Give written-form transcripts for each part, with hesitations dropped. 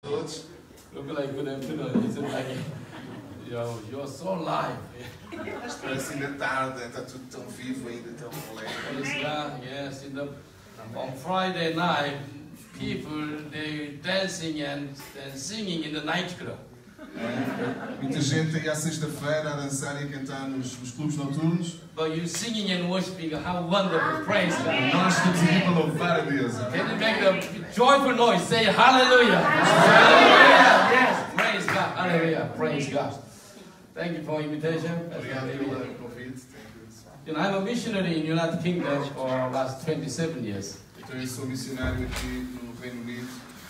Todos. Look like good afternoon. It's like, you're so live. Parece ainda tarde, está tudo tão vivo ainda, tão alegre. Yes, on Friday night, people they dancing and singing in the nightclub. Muita gente aí à sexta-feira a dançar e a cantar nos clubes noturnos. But you singing and worshiping, how wonderful! Praise God. Nós estamos aqui para louvar a Deus. Can you make a joyful noise? Say hallelujah! Hallelujah! Yes, praise God! Hallelujah! Praise God! Thank you for the invitation. Obrigado pelo convite. You know, I'm a missionary in the United Kingdom for the last 27 years. Então eu sou missionário aqui no Reino Unido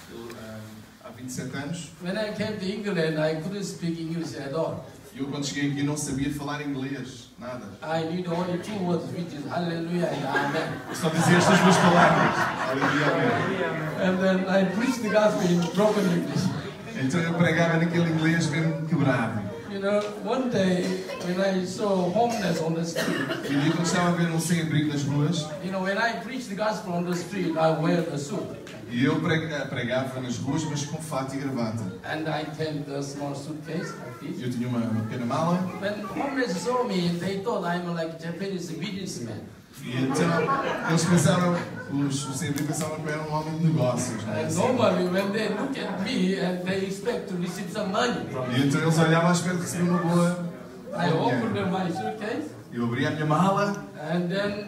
há 27 anos. When I came to England, I couldn't speak English at all. E eu quando cheguei aqui não sabia falar inglês, nada. I knew only two words, which is hallelujah and amen. Eu só dizia estas duas palavras, aleluia, amém. And then I preached the gospel in broken English. Então eu pregava naquele inglês mesmo quebrado. You know, one day when I saw homeless on the street, E eu quando estava a ver um sem-abrigo nas ruas, you know, when I preach the gospel on the street, I wear a suit. e eu pregava nas ruas, mas com fato e gravata. And I carried a small suitcase like this. Eu tinha uma pequena mala. When homeless saw me, they thought I'm like a Japanese businessman. E então eles pensaram, os sem-abrigo pensavam que eu era um homem de negócios. Não é And assim? normally when they look at me and they expect to receive some money from me, E então eles olhavam à espera de receber uma boa I opened dinheiro. my suitcase Eu abri a minha mala and then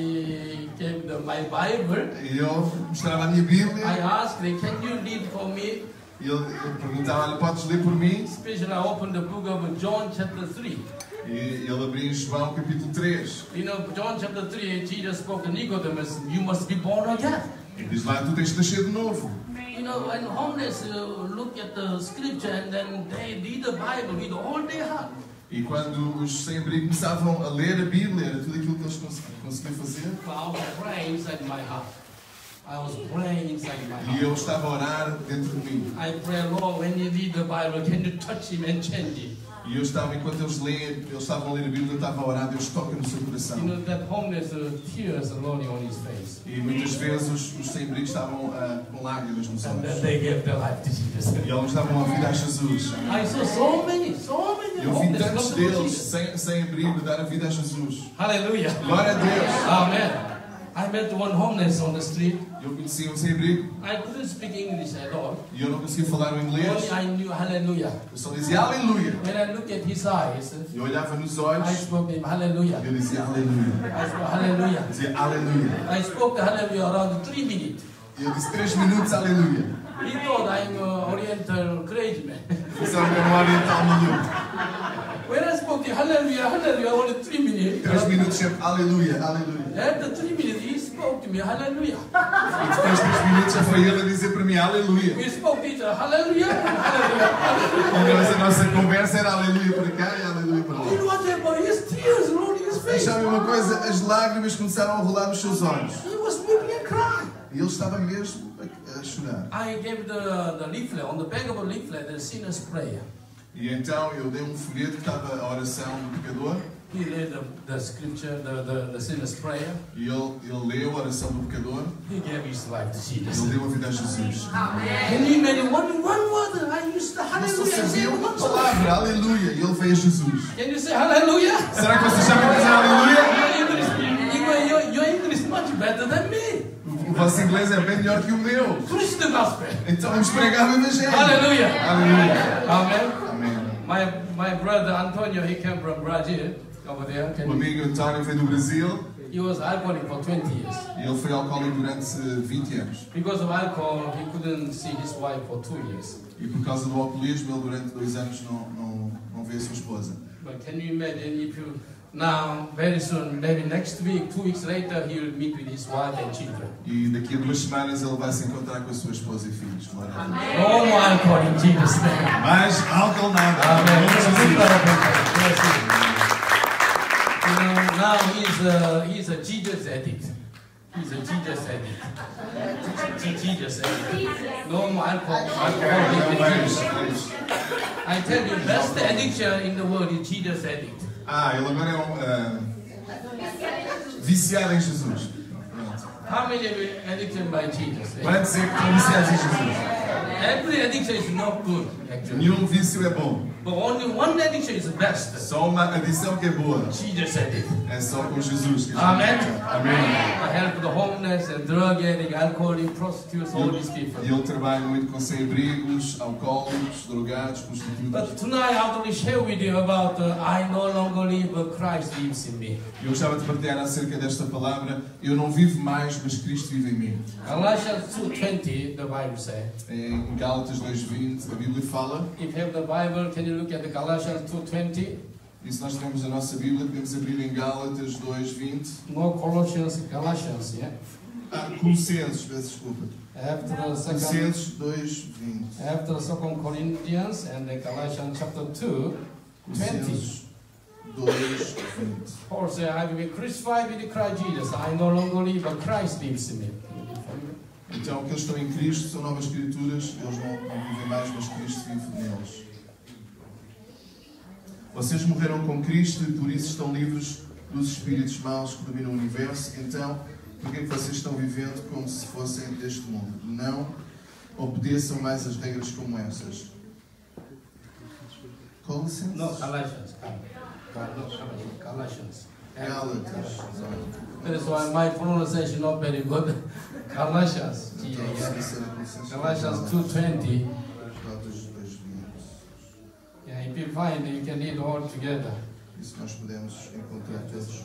I gave them my Bible. e eu mostrava a minha Bíblia. I asked them, can you read for me? E eu perguntava-lhe, podes ler por mim? Especially I opened the book of John chapter 3. E ele abria em João capítulo 3. You know, John chapter 3, Jesus spoke to Nicodemus, you must be born again. E diz lá, tu tens de nascer de novo. You know, when homeless look at the scripture and then they read the Bible with all their heart. E quando os sem-abrigo começavam a ler a Bíblia, era tudo aquilo que eles conseguiam fazer. I was praying inside my heart. I was praying inside my E eu heart. estava a orar dentro de mim. I pray, Lord, when you read the Bible, can you touch him and change him? E eu estava, enquanto eles estavam a ler a Bíblia, eu estava a orar, Deus toca no seu You coração. know, that homeless tears are rolling on his face. E muitas vezes os sem-abrigo estavam com lágrimas nos And then olhos. they gave their life to Jesus. E eles davam a vida a Jesus. I saw so many Eu vi homeless tantos come to deles Jesus. sem abrigo dar a vida a Jesus. Hallelujah. Glória a Deus. Amen. I met one homeless on the street. Eu conhecia um sem-abrigo I couldn't speak English at all. e eu não conseguia falar o inglês. Only I knew hallelujah. Eu só dizia aleluia. When I look at his eyes, Eu olhava nos I olhos spoke him hallelujah. e eu dizia aleluia. I spoke hallelujah. Eu dizia aleluia. I spoke the hallelujah around 3 minutes. E eu disse 3 minutos aleluia. He thought I'm an Oriental crazy man. Pensava que era um oriental maluco. When I spoke the hallelujah, hallelujah, only 3 minutes. 3 minutos sempre aleluia, aleluia. After 3 minutes, he spoke to me hallelujah. E depois de 3 minutos já foi ele a dizer para mim aleluia. We spoke to each other hallelujah, hallelujah, hallelujah. E nós, a nossa conversa era aleluia para cá e aleluia para You lá. know what happened? His tears rolled his E face. sabem uma coisa? As lágrimas começaram a rolar nos seus olhos. He was weeping and crying. E ele estava mesmo a chorar. I gave the leaflet, on the back of the leaflet, the sinner's prayer. E então eu dei um folheto que estava a oração do pecador. He read the scripture, the sinner's prayer. E ele leu a oração do pecador. He gave his life to Jesus. Ele deu a vida a Jesus. Can you imagine one word? I used the Ele só hallelujah. I sabia said uma one word. palavra, aleluia. E ele veio a Jesus. Can you say hallelujah? Será que vocês sabem dizer aleluia? Your English is much better than me. O vosso inglês é bem melhor que o meu. Preach the gospel. Então vamos pregar o Evangelho. Hallelujah. Aleluia. Amen. Amém. My brother Antonio, he came from Brazil over there. O amigo António veio do Brasil He was alcoholic for 20 years. e ele foi alcoólico durante 20 anos. Because of alcohol, he couldn't see his wife for 2 years. E por causa do alcoolismo, ele durante 2 anos não vê a sua esposa. But can you imagine if you now, very soon, maybe next week, 2 weeks later, he will meet with his wife and children. E daqui a 2 semanas ele vai se encontrar com a sua esposa e filhos. Glória a Deus. No more alcohol in Jesus' name. Mais álcool nada. Amen. Jesus. You know, now he's a Jesus addict. He's a Jesus addict. Jesus addict. No more alcohol. I tell you, best addiction in the world is Jesus addict. Ele agora é viciado em Jesus. Pronto. How many are addicted by Jesus? Quantos é que estão viciados em Jesus? Every addiction is not good, actually. Nenhum vício é bom. But only one addiction is best. Só uma adição que é boa. Jesus addict. É só com Jesus que a gente Amen. Amém. I help the homeless and drug addict, alcoholic, prostitutes, all these people. E ele trabalha muito com sem-abrigos, alcoólicos, drogados, prostitutas. But tonight I want to share with you about I no longer live, but Christ lives in me. Eu gostava de partilhar acerca desta palavra. Eu não vivo mais, mas Cristo vive em mim. Galatians 2:20, the Bible says. Em Gálatas 2:20, a Bíblia fala. If you have the Bible, can you look at the Galatians 2:20? E se nós temos a nossa Bíblia, podemos abrir em Gálatas 2:20. No, Colossians, Galatians, yeah. Colossenses, peço desculpa. After the second, Colossenses 2:20. after the 2 Corinthians and the Galatians chapter 2, 20. Colossenses 2:20. Paul said, I will be crucified with Christ Jesus. I no longer live, but Christ lives in me. Então, aqueles que estão em Cristo são novas criaturas, eles não vivem mais, mas Cristo vive neles. Vocês morreram com Cristo e por isso estão livres dos espíritos maus que dominam o universo. Então, por que vocês estão vivendo como se fossem deste mundo? Não obedeçam mais as regras como essas. Colossenses? No, Galatians. Galatians. Gálatas. That's why my pronunciation not very good. Galatians. Galatians 2:20. Yeah, if you find, you can read all together. Isso nós podemos encontrar todos.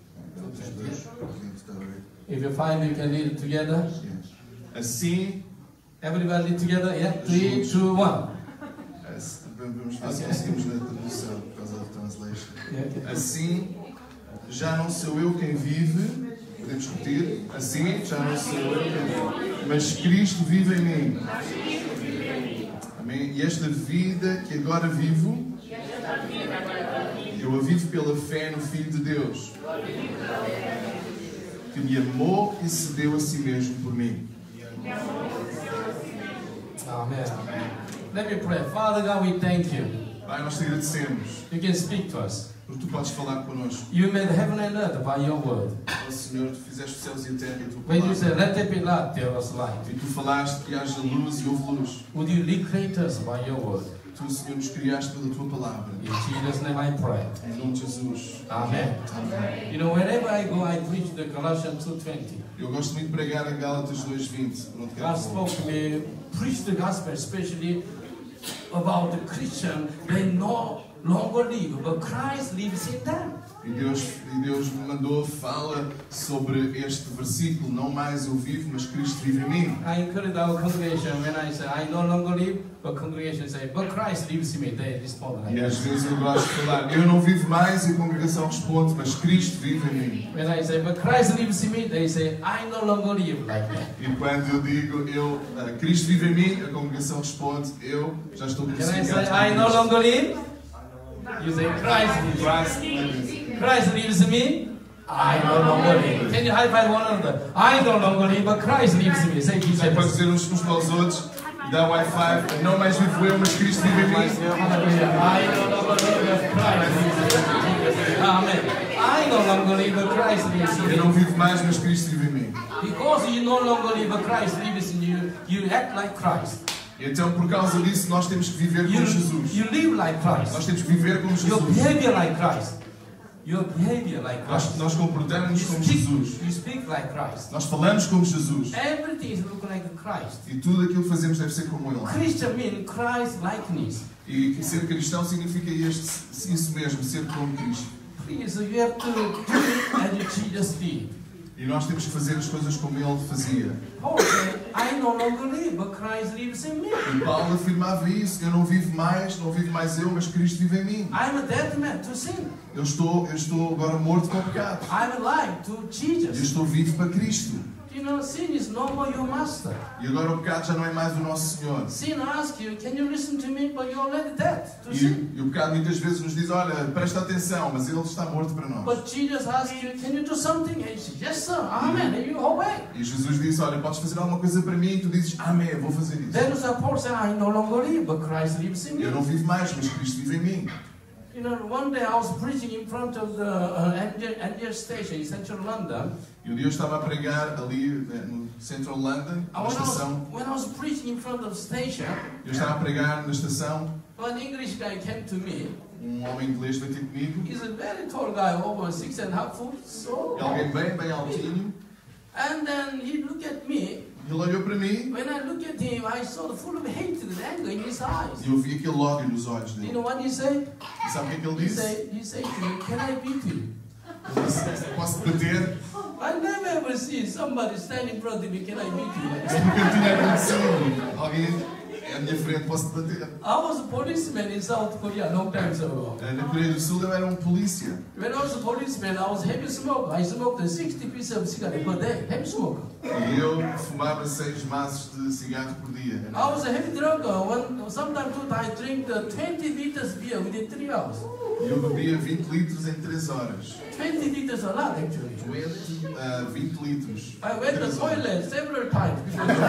If you find, you can read it together. Assim, everybody together. Yeah, 3, 2, 1. Vamos ver se conseguimos ler a tradução, por causa da translation. Yeah. Assim, já não sou eu quem vive. Podemos repetir? Assim, já não sou eu quem vive, mas Cristo vive em mim. Amém? E esta vida que agora vivo, eu a vivo pela fé no Filho de Deus, que me amou e se deu a si mesmo por mim. Amen. Let me pray. Father God, we thank you. Pai, nós te agradecemos. You can speak to us. Porque tu podes falar connosco. You made heaven and earth by your word. Oh Senhor, tu fizeste os céus e a terra e a tua When you palavra. said, let there be light, there was light. E tu falaste que haja luz e houve luz. Would you recreate us by your word? Tu, Senhor, nos criaste pela tua palavra. In Jesus' name I pray. Em nome de Jesus. Amen. Amém. You know, wherever I go, I preach the Galatians 2:20. Eu gosto muito de pregar em Gálatas 2:20. Por onde quer God que vou. spoke to me, preach the gospel, especially about the Christian. They no longer live, but Christ lives in them. E Deus me mandou, fala sobre este versículo. Não mais eu vivo, mas Cristo vive em mim. I encourage our congregation when I say, I no longer live, but congregation say, but Christ lives in me. They respond like E that. às vezes eu gosto de falar, eu não vivo mais, e a congregação responde, mas Cristo vive em mim. When I say, but Christ lives in me, they say, I no longer live like that. E quando eu digo, Cristo vive em mim, a congregação responde, eu já estou Can I crucificado say, com I no Cristo. longer live? You say, Christ lives in me. Christ lives in me. I no longer live. Can you high five one another? I no longer live, but Christ lives in me. Say, Jesus. Já pode dizer uns para os outros, dá Wi-Fi, não mais vivo eu, mas Cristo vive em mim. I no longer live, but Christ lives in me. Amen. I no longer live, but Christ lives in Eu me. não vivo mais, mas Cristo vive em mim. Because you no longer live, but Christ lives in you, you act like Christ. Então, por causa disso, nós temos que viver como Jesus. You live like Christ. Nós temos que viver como Your Jesus. behavior like Christ. Your behavior like Christ. Nós comportamos como Jesus. You speak like Christ. Nós falamos como Jesus. Everything is look like Christ. E tudo aquilo que fazemos deve ser como Ele. Christian means Christ likeness. E ser cristão significa isso mesmo, ser como Cristo. Please, you have to do as Jesus did. E nós temos que fazer as coisas como Ele fazia. Paul said, I no longer live, but Christ lives in me. E Paulo afirmava isso. Eu não vivo mais eu, mas Cristo vive em mim. I'm a dead man to sin. Eu estou agora morto para o pecado. I'm alive to Eu Jesus. estou vivo para Cristo. You know, sin is no more your master. E agora o pecado já não é mais o nosso Senhor. Sin asks you, can you listen to me? But you're already dead to sin. E o pecado muitas vezes nos diz, olha, presta atenção, mas Ele está morto para nós. But Jesus asks you, can you do something? And you say, yes, sir. Amen. And you obey. E Jesus disse, olha, podes fazer alguma coisa para mim? E tu dizes, amém, eu vou fazer isso. Then Paul said, I no longer live, but Christ lives in Eu me. não vivo mais, mas Cristo vive em mim. You know, one day I was preaching in front of the Angier station in central London. E um dia eu estava a pregar ali no Central London, na estação. When I was preaching in front of the station, Eu estava a pregar na estação. an English guy came to me. Homem inglês veio ter comigo. He's a very tall guy, over 6.5 feet. So. É alguém bem altinho. And then he looked at me. Ele olhou para mim. When I looked at him, I saw the full of hatred and anger in his eyes. E eu vi aquele ódio nos olhos You dele. know what he said? E sabe o que é que ele disse? He said to me, "Can I beat you?" Ele disse, posso te bater? I never ever see somebody standing in front of me, "Can I beat you?" Isso nunca tinha acontecido. Alguém à minha frente, posso te bater? I was a policeman in South Korea long time ago. Na Coreia do Sul eu era polícia. When I was a policeman, I was heavy smoker. I smoked 60 pieces of cigarette per day. Heavy smoker. E eu fumava 6 maços de cigarro por dia. I was a heavy drunker. Sometimes I drink 20 liters beer within 3 hours. E eu bebia 20 litros em 3 horas. 20 liters a lot, actually. 20 litros. I went to the toilet several times.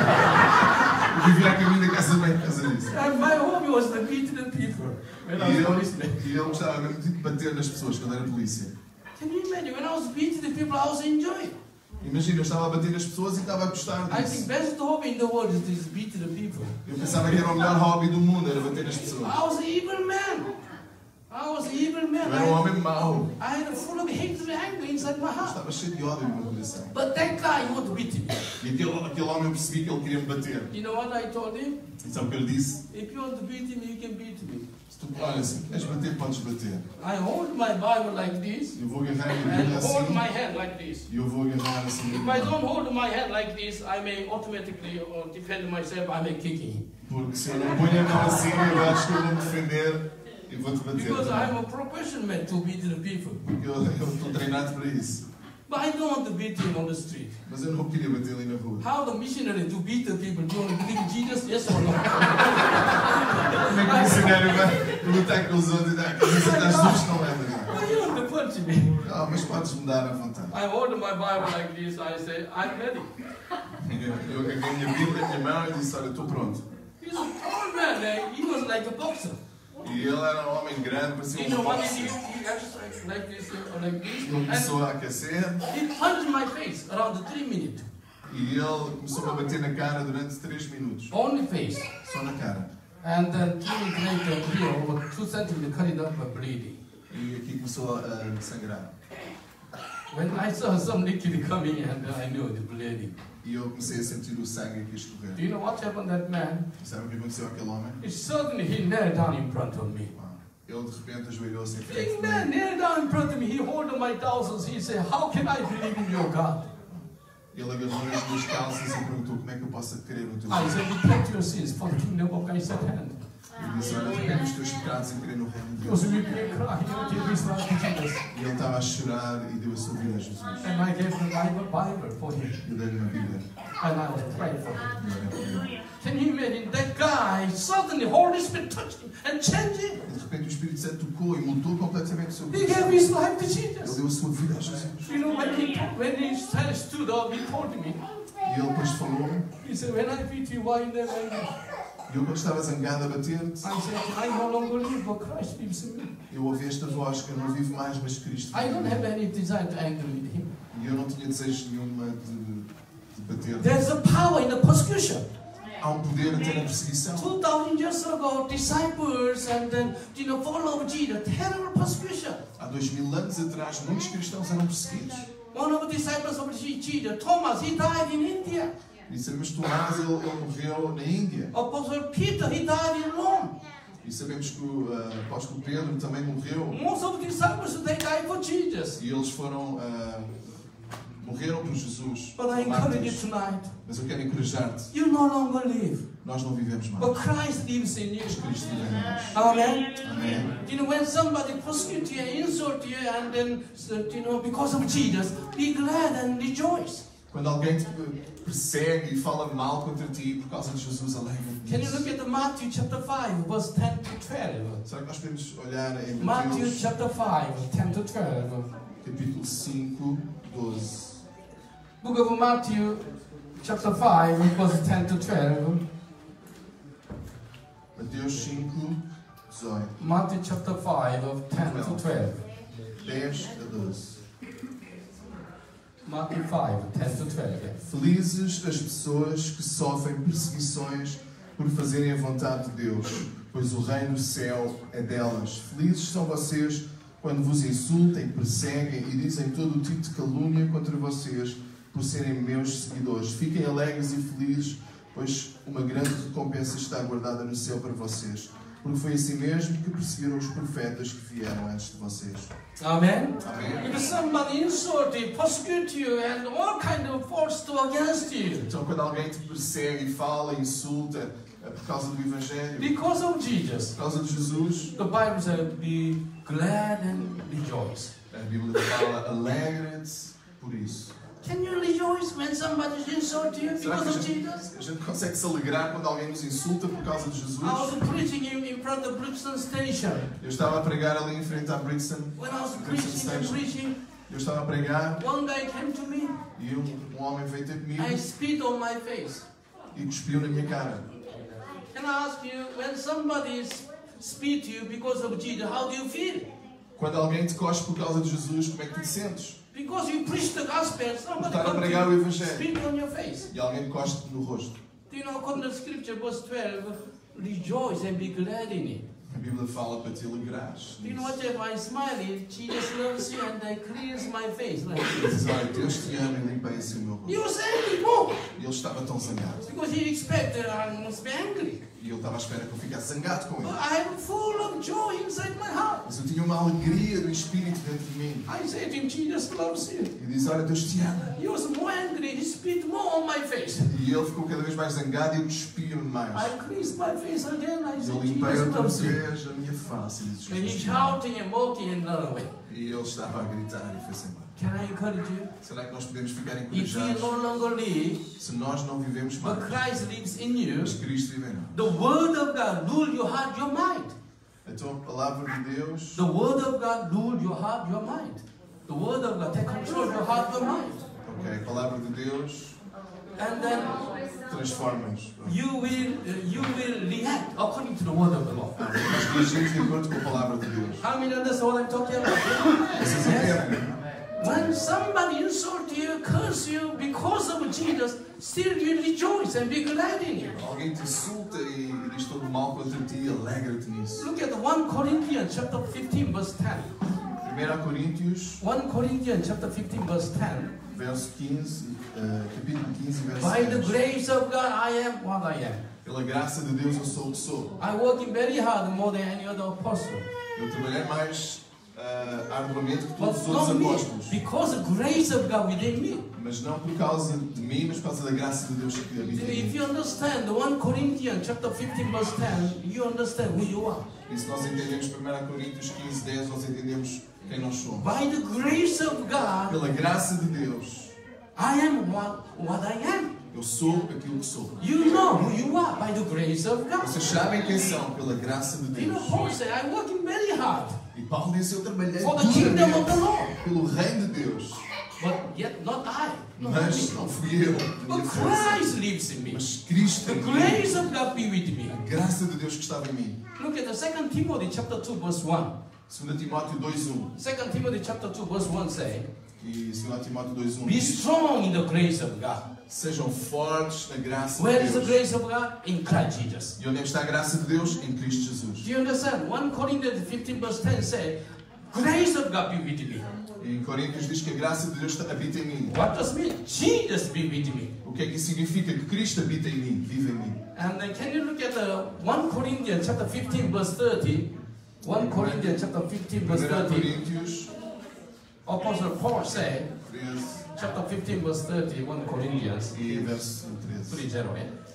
Eu vivia a caminho da casa bem por causa disso. And my hobby was to beat the people when I was a policeman. E eu gostava mesmo de bater nas pessoas quando era polícia. Can you imagine? When I was beating the people, I was enjoying. Imagina, eu estava a bater nas pessoas e estava a gostar I disso. think best hobby in the world is to beat the people. Eu pensava que era o melhor hobby do mundo, era bater nas pessoas. I was an evil man. Eu era um homem mau. I had a full of hatred and anger inside my heart. Estava cheio de ódio no meu coração. But that guy wanted to beat me. E aquele homem eu percebi que ele queria me bater. You know what I told him? E sabe o que eu lhe disse? If you want to beat me, you can beat me. Se tu, olha, se queres bater, podes bater. I hold my Bible like this Eu vou agarrar a and Bíblia hold assim. my hand like this. E eu vou agarrar assim. If I don't hold my hand like this, I may automatically defend myself. I may kick him. Porque se eu não ponho a mão assim, eu acho que eu vou me defender e vou-te bater. Because I'm a professional man to beat the people. Porque eu estou treinado para isso. But I don't want to beat him on the street. Mas eu não queria bater ali na rua. How the missionary to beat the people? Do you want to believe in Jesus? Yes or no? Como é que o missionário vai lutar com os outros e dar acreditar Jesus não leva nada? Why you want to punch me? Mas podes mudar à vontade. I hold my Bible like this. I say, I'm ready. Eu agarrei a minha Bíblia, a minha mão e disse, olha, estou pronto. He's a tall man. He was like a boxer. E ele era um homem grande, parecia You know what boxe. he did? He exercised like this or like this. Ele começou a aquecer He punched my face around 3 minutes. e ele começou a bater na cara durante 3 minutos. Only face. Só na cara. And then 2 minutes later, here, over 2 centimeters, cut it up and bleeding. E aqui começou a sangrar. When I saw some liquid coming, and I knew the bleeding. E eu comecei a sentir o sangue aqui Do escorrer. you know what happened to that man? E sabe o que aconteceu àquele homem? Suddenly he knelt down in front of me. Ele de repente ajoelhou-se em frente Big de man mim. knelt down in front of me. He held my thousands. He said, "How can I believe in your God?" Ele agarrou nas minhas calças e perguntou como é que eu posso crer no teu I Deus. said, "Repent your sins, for the kingdom of God is at hand." E disse, olha, arrepende os teus pecados e crê no reino de He was Deus. weeping and crying until his life to Jesus. E ele estava a chorar e deu a sua vida a Jesus. And I gave the Bible for him. Eu dei-lhe uma Bíblia. And I was praying for him. E orei por ele. Can you imagine that guy suddenly Holy Spirit touched him and changed him? E de repente o Espírito Santo tocou e mudou completamente o seu He coração. gave his life to Ele Jesus. deu a sua vida a Jesus. You know, when he stood up, he told me, E ele depois falou-me. he said, "When I beat you, why you never angry?" E eu, quando estava zangado a bater-te, I said, "I no longer live, but Christ lives in me." eu ouvi esta voz que eu não vivo mais, mas Cristo I vive em don't mim. have any desire to anger with him. E eu não tinha desejo nenhuma de bater. There's a power in the persecution. Há um poder até na perseguição. 2,000 years ago, disciples and then, follow Jesus, terrible persecution. Há 2000 anos atrás, muitos cristãos eram perseguidos. One of the disciples of Jesus, Thomas, he died in India. E sabemos que Tomás ele morreu na Índia. Apostle Peter, he died in Rome. E sabemos que o apóstolo Pedro também morreu. Most of the disciples, they died for Jesus. E eles morreram por Jesus. But I encourage you tonight, Mas eu quero encorajar-te. you no longer live, Nós não vivemos mais. but Christ lives in you. Mas Cristo vive em nós. Amen. Amém. When somebody persecute you, insult you, and then, because of Jesus, be glad and rejoice. Quando alguém te persegue e fala mal contra ti por causa de Jesus, alegra-te. Can you look at Matthew chapter 5, verse 10 to 12? Será que nós podemos olhar em Matthew Mateus chapter 5, 10 to 12. capítulo 5, 12? Book of Matthew chapter 5, verse 10 to 12. Mateus 5, 18. Matthew chapter 5, of 10 to 12. 10 a 12. Matthew 5, 10 to 12. Felizes as pessoas que sofrem perseguições por fazerem a vontade de Deus, pois o reino do céu é delas. Felizes são vocês quando vos insultem, perseguem e dizem todo o tipo de calúnia contra vocês por serem meus seguidores. Fiquem alegres e felizes, pois uma grande recompensa está guardada no céu para vocês. Porque foi assim mesmo que perseguiram os profetas que vieram antes de vocês. Amen. Amém. If somebody insult you, persecute you, and all kind of force to against you, Então, quando alguém te persegue, fala, insulta por causa do Evangelho, because of Jesus, por causa de Jesus, the Bible says, be glad and rejoice. a Bíblia fala, alegra-te por isso. Can you rejoice when somebody insults you Será que because of Jesus? a gente consegue se alegrar quando alguém nos insulta por causa de Jesus? I was preaching in front of Brixton Station. Eu estava a pregar ali em frente à Brixton. When I was Brixton preaching and Station. preaching, Eu estava a pregar one guy came to me e um homem veio ter comigo and spit on my face. e cuspiu na minha cara. Can I ask you, when somebody spit you because of Jesus, how do you feel? Quando alguém te cospe por causa de Jesus, como é que tu te sentes? Because you preach the gospel, somebody Estar a comes pregar o to you, Evangelho spit on your face. e alguém te cospe no rosto. Do you know, according to scripture, verse 12, rejoice and be glad in it. A Bíblia fala para te alegrares. Do you know what if I smile, Jesus loves you and I cleanse my face like this? Diz, olha, Deus te ama e limpei assim o meu He rosto. was angry, more, E ele estava tão zangado. because he expected I must be angry. E ele estava à espera que eu ficasse zangado com But ele. I am full of joy inside my heart. Mas eu tinha uma alegria do Espírito dentro de mim. I said to him, Jesus loves you. E diz, olha, Deus te ama. He was more angry, he spit more on my face. E ele ficou cada vez mais zangado e cuspia-me mais. I cleansed my face again, I Eu said, limpei Jesus outra loves you. vez a minha face. E disse, And he Jesus te ama. shouting and mocking and run away. E ele estava a gritar e foi-se embora. Can I encourage you? Será que nós podemos ficar If you encorajados no longer live, se nós não vivemos mais? but Christ lives in you, Mas Cristo vive em nós. the word of God rule your heart, your mind. Então a palavra de Deus, The word of God rule your heart, your mind. The word of God take control of your heart, your mind. ok, a palavra de Deus And then transforma-nos. you will react according to the word of the Lord. Nós reagimos de acordo com a palavra de Deus. How many understand what I'm talking about? Vocês entendem? When somebody insults you, curse you because of Jesus, still you rejoice and be glad in it. Alguém te insulta e diz todo mal contra ti, alegra-te nisso. Look at 1 Corinthians chapter 15 verse 10. 1 Coríntios, 1 Corinthians chapter 15 verse 10. verso 15, capítulo 15, verso By the 10. grace of God I am what I am. Pela graça de Deus eu sou o que sou. I'm working very hard more than any other apostle. Eu trabalhei mais arduamente que todos But os outros not me, apóstolos. because the grace of God within me. Mas não por causa de mim, mas por causa da graça de Deus que habita em If mim. you understand the 1 Corinthians chapter 15 verse 10, you understand who you are. E se nós entendemos 1 Coríntios 15, 10, nós entendemos quem nós somos. By the grace of God, Pela graça de Deus, I am what I am. eu sou aquilo que sou. You know who you are by the grace of God. Vocês sabem quem são pela graça de You know, Deus. Paul said, I'm working very hard E Paulo disse, eu trabalhei for the kingdom of the duramente Lord. pelo reino de Deus. But yet not I. Not Mas me. não fui eu, a minha But força. Christ lives in me. Mas Cristo The em mim. grace of God be with me. A graça de Deus que estava em mim. Look at the 2 Timothy chapter 2 verse 1. 2 Timóteo 2:1. 2 Timothy chapter 2 verse 1 say, E 2 Timóteo 2:1 be diz, strong in the grace of God. sejam fortes na graça Where de is the Deus. grace of God? In Christ Jesus. E onde é que está a graça de Deus? Em Cristo Jesus. Do you understand? 1 Corinthians 15 verse 10 say, grace of God be with me. E em Coríntios diz que a graça de Deus habita em mim. What does it mean? Jesus be with me. O que é que isso significa? Que Cristo habita em mim, vive em mim. And then can you look at 1 Corinthians chapter 15 verse 30? 1 Corinthians chapter 15 verse 1 30. Coríntios Apostle Paul said, 13 chapter 15 verse 30, 1 Corinthians e verso 13. 3:0.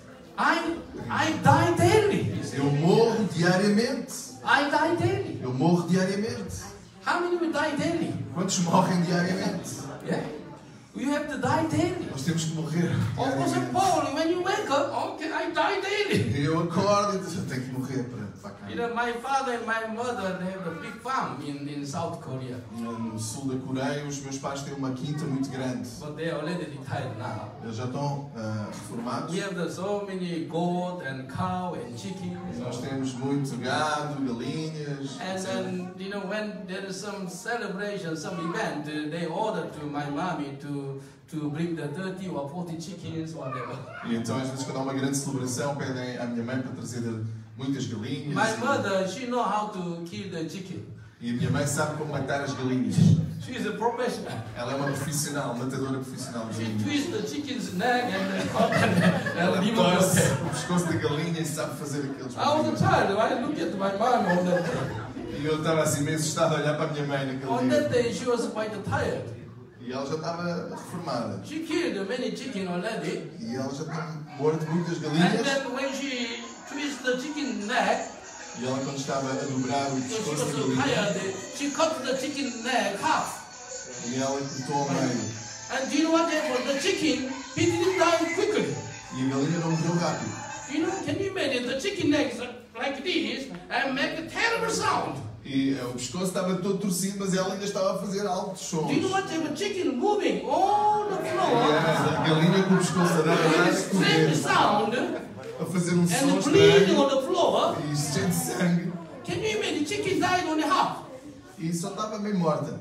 I die daily. Eu morro diariamente. I die daily. Eu morro diariamente. How many will die daily? Quantos morrem diariamente? Yeah. You have to die daily. Nós temos que morrer Apostle diariamente. Paul, when you wake up, okay, I die daily. Eu acordo e digo, eu tenho que morrer para cá. You know, my father and my mother, they have a big farm in South Korea. No sul da Coreia, os meus pais têm uma quinta muito grande. But they are already retired now. Eles já estão reformados. We have so many goat and cow and chickens. Nós temos muito gado, galinhas. And then, you know, when there is some celebration, some event, they order to my mommy to bring the 30 or 40 chickens, whatever. E então, às vezes, quando há uma grande celebração, pedem à minha mãe para trazer muitas galinhas. My mother, she know how to kill the chicken. E a minha mãe sabe como matar as galinhas. She is a professional. Ela é uma profissional, matadora profissional de She galinhas. twists the chicken's neck and Ela remove torce the tail. o pescoço da galinha e sabe fazer aqueles I was a movimentos. child. I looked at my mom on that day. E eu estava assim meio assustado a olhar para a minha mãe On naquele that dia. day, she was quite tired. E ela já estava reformada. She killed many chicken already. E ela já tinha morto muitas And galinhas. then when she twists the chicken neck, E ela, quando estava a dobrar o so she pescoço was da so galinha, tired, she cut the chicken neck half. e ela cortou ao meio. And do you know what happened? The chicken, he didn't die quickly. E a galinha não morreu rápido. You know, can you imagine the chicken neck is like this and make a terrible sound? E o pescoço estava todo torcido, mas ela ainda estava a fazer altos sons. Do you know what happened? Chicken moving on the E floor. a galinha com o pescoço a dar With a a strange correr, sound a fazer um som and bleeding on estranho the floor. e cheio de sangue. Can you imagine? Chicken died only half. E só estava meio morta.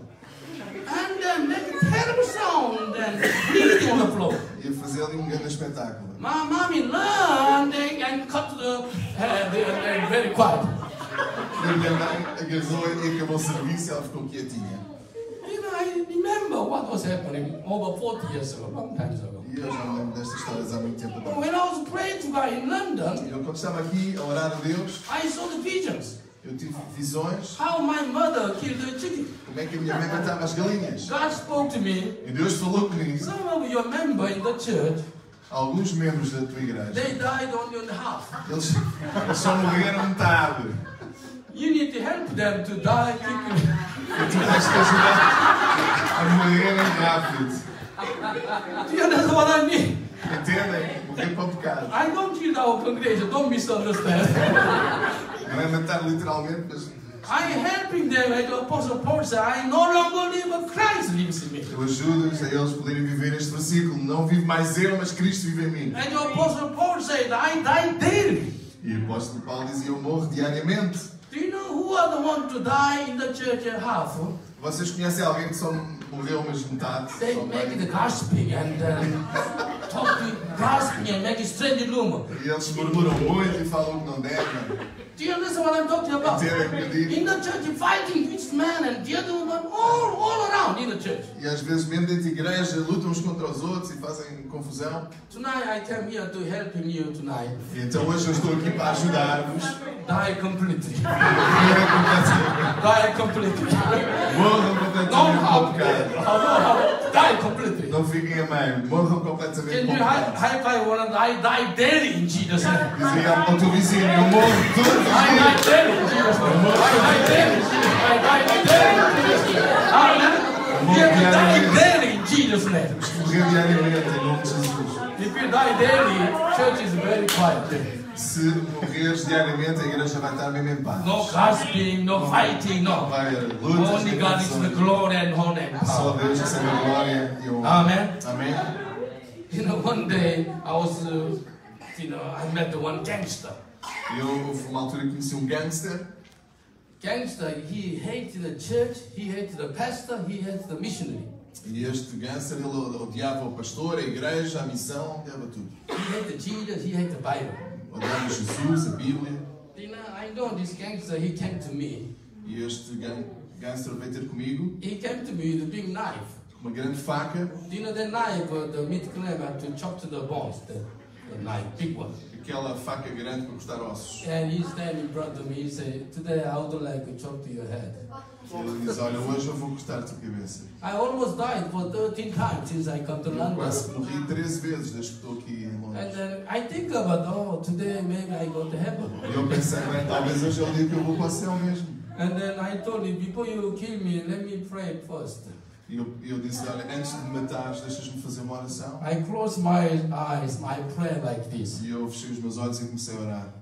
And make a terrible sound and bleeding on the floor. E a fazer ali um grande espetáculo. My mommy learned and cut the very quiet. E a minha mãe agarrou e acabou o serviço e ela ficou quietinha. You know, I remember what was happening over 40 years ago, long time ago. E eu já me lembro destas histórias há muito tempo atrás. When I was praying to God in London, E eu, quando estava aqui a orar a Deus, I saw the visions. eu tive visões. How my mother killed the chicken. Como é que a minha mãe matava as galinhas. God spoke to me. E Deus falou comigo. Some of your members in the church, Alguns membros da tua igreja, they died only on the half. eles só morreram metade. You need to help them to die quickly. E tu tens que ajudar a morrerem rápido. Do you understand what I mean? Entendem? Morrer para o pecado. I don't kill our congregation. Don't misunderstand. Não é matar literalmente, mas I helping them, as the Apostle Paul said, I no longer live, but Christ lives in me. eu ajudo-os a eles poderem viver este versículo. Não vivo mais eu, mas Cristo vive em mim. And the Apostle Paul said, I die daily. E o apóstolo Paulo dizia, eu morro diariamente. Do you know who are the ones to die in the church at half? Vocês conhecem alguém que só morreu mas metade? They Só make meio? the gasping and talk to gasping and make a strange rumor. E eles murmuram muito e falam que não devem. Do you understand what I'm talking about? Entendem o que eu digo? In the church, fighting each man and the other one, all around in the church. E às vezes mesmo dentro da igreja lutam uns contra os outros e fazem confusão. Tonight I came here to help you tonight. E então hoje eu estou aqui para ajudar-vos. Die completely. Morram Die completely. completamente Don't para o pecado. how die completely. Não fiquem a meio. Morram completamente Can para o you pecado. high five one another? I die daily in Jesus' name. Dizia ao teu vizinho, eu morro todos os I dias. die daily in Jesus' name. I die daily in Jesus' name. I die daily in Jesus' name. Amen. You have to die daily in Jesus' name. Morrer diariamente em nome de Jesus. If you die daily, church is very quiet. Se morreres diariamente, a igreja vai estar mesmo em paz. No gasping, no fighting, Não no. vai haver lutas, Only nem God is the confusões. glory and honor and Só power. Deus recebe a glória e a honra. Amen. Amém? You know, one day I was, I met one gangster. Houve uma altura que conheci um gangster. Gangster, he hated the church, he hated the pastor, he hated the missionary. E este gangster, ele odiava o pastor, a igreja, a missão, odiava tudo. He hated Jesus, he hated the Bible. Odiava Jesus, a Bíblia. You know, I know this gangster, he came to me. E este gangster veio ter comigo, He came to me with a big knife. uma grande faca. Do you know the knife, the meat cleaver to chop to the bones, the knife, big one. Aquela faca grande para cortar ossos. And he standing in front of me, he said, today I would like to chop to your head. E ele diz, olha, hoje eu vou cortar-te a cabeça. I almost died for 13 times since I come to Eu London. quase morri 13 vezes desde que estou aqui em And Londres. then I think about, oh, today maybe I go to heaven. E eu pensei, bem, talvez hoje é o dia que eu vou para o céu mesmo. And then I told him, before you kill me, let me pray first. E eu disse, olha, antes de me matares, deixas-me fazer uma oração. I closed my eyes, I pray like this. E eu fechei os meus olhos e comecei a orar.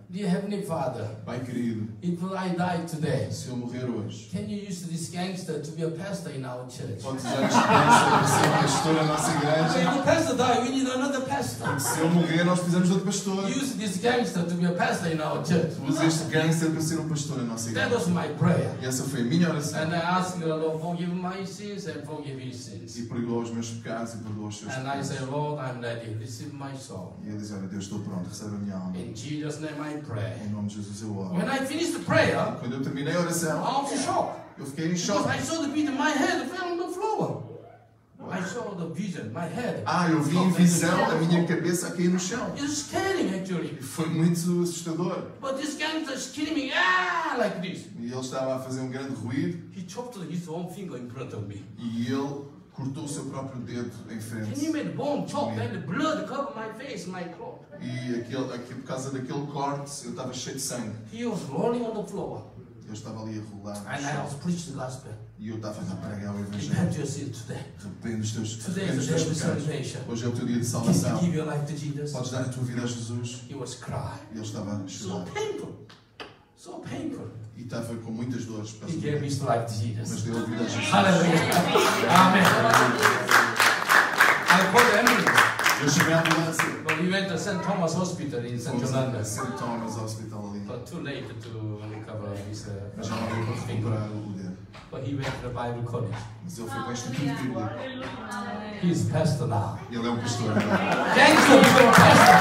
Dear Heavenly Father, Pai querido, if I die today, se eu morrer hoje, can you use this gangster to be a pastor in our church? podes usar este gangster para ser pastor na nossa If igreja? the pastor die, we need another pastor. Se eu morrer, nós precisamos de outro pastor. Use this gangster to be a pastor in our church. Usa este gangster para ser um pastor na nossa That igreja. was my prayer. E essa foi a minha oração. And I asked the Lord, forgive my sins and forgive his sins. E perdoa os meus pecados e perdoa os seus And I pecados. said, Lord, I'm ready. Receive my soul. E ele diz, olha, Deus, estou pronto, recebe a minha alma. In Jesus' name I pray. Em nome de Jesus eu oro. When I finished the prayer, Quando eu terminei a I oração, was shocked. eu fiquei em Because choque. I saw the beat, my head fell on the floor. I saw the vision, my head. Eu vi em visão a minha cabeça a cair no chão. It's scary E actually. foi muito assustador. But this gangster is screaming, like this. E ele estava a fazer um grande ruído He chopped his own finger in front of me. e ele cortou o seu próprio dedo em Can frente. you imagine bone chop and the blood covered my face, my cloth? E por causa daquele corte, eu estava cheio de sangue. He was rolling on the floor. Eu estava ali a rolar no And I was chão. preaching the gospel. E eu estava a pregar o Evangelho. Repent your sins today. Arrepende os teus Today is pecados. the day of salvation. Hoje é o teu dia de Can you salvação. give your life to Jesus? Podes dar a tua vida a Jesus. He was crying. E ele estava a So chorar. painful. So painful. E estava com muitas dores. He gave his life to Mas Jesus. deu a vida a Jesus. Hallelujah. Amen. I called the ambulance. Eu chamei a ambulância. But we went to St. Thomas Hospital in Central Fomos a London. St. Thomas Hospital ali. But too late to recover his Mas já não deu para finger. recuperar o dedo. But he went to the Bible college. Mas ele foi para o Instituto Bíblico. He's pastor now. Ele é um pastor agora. Gangster became pastor.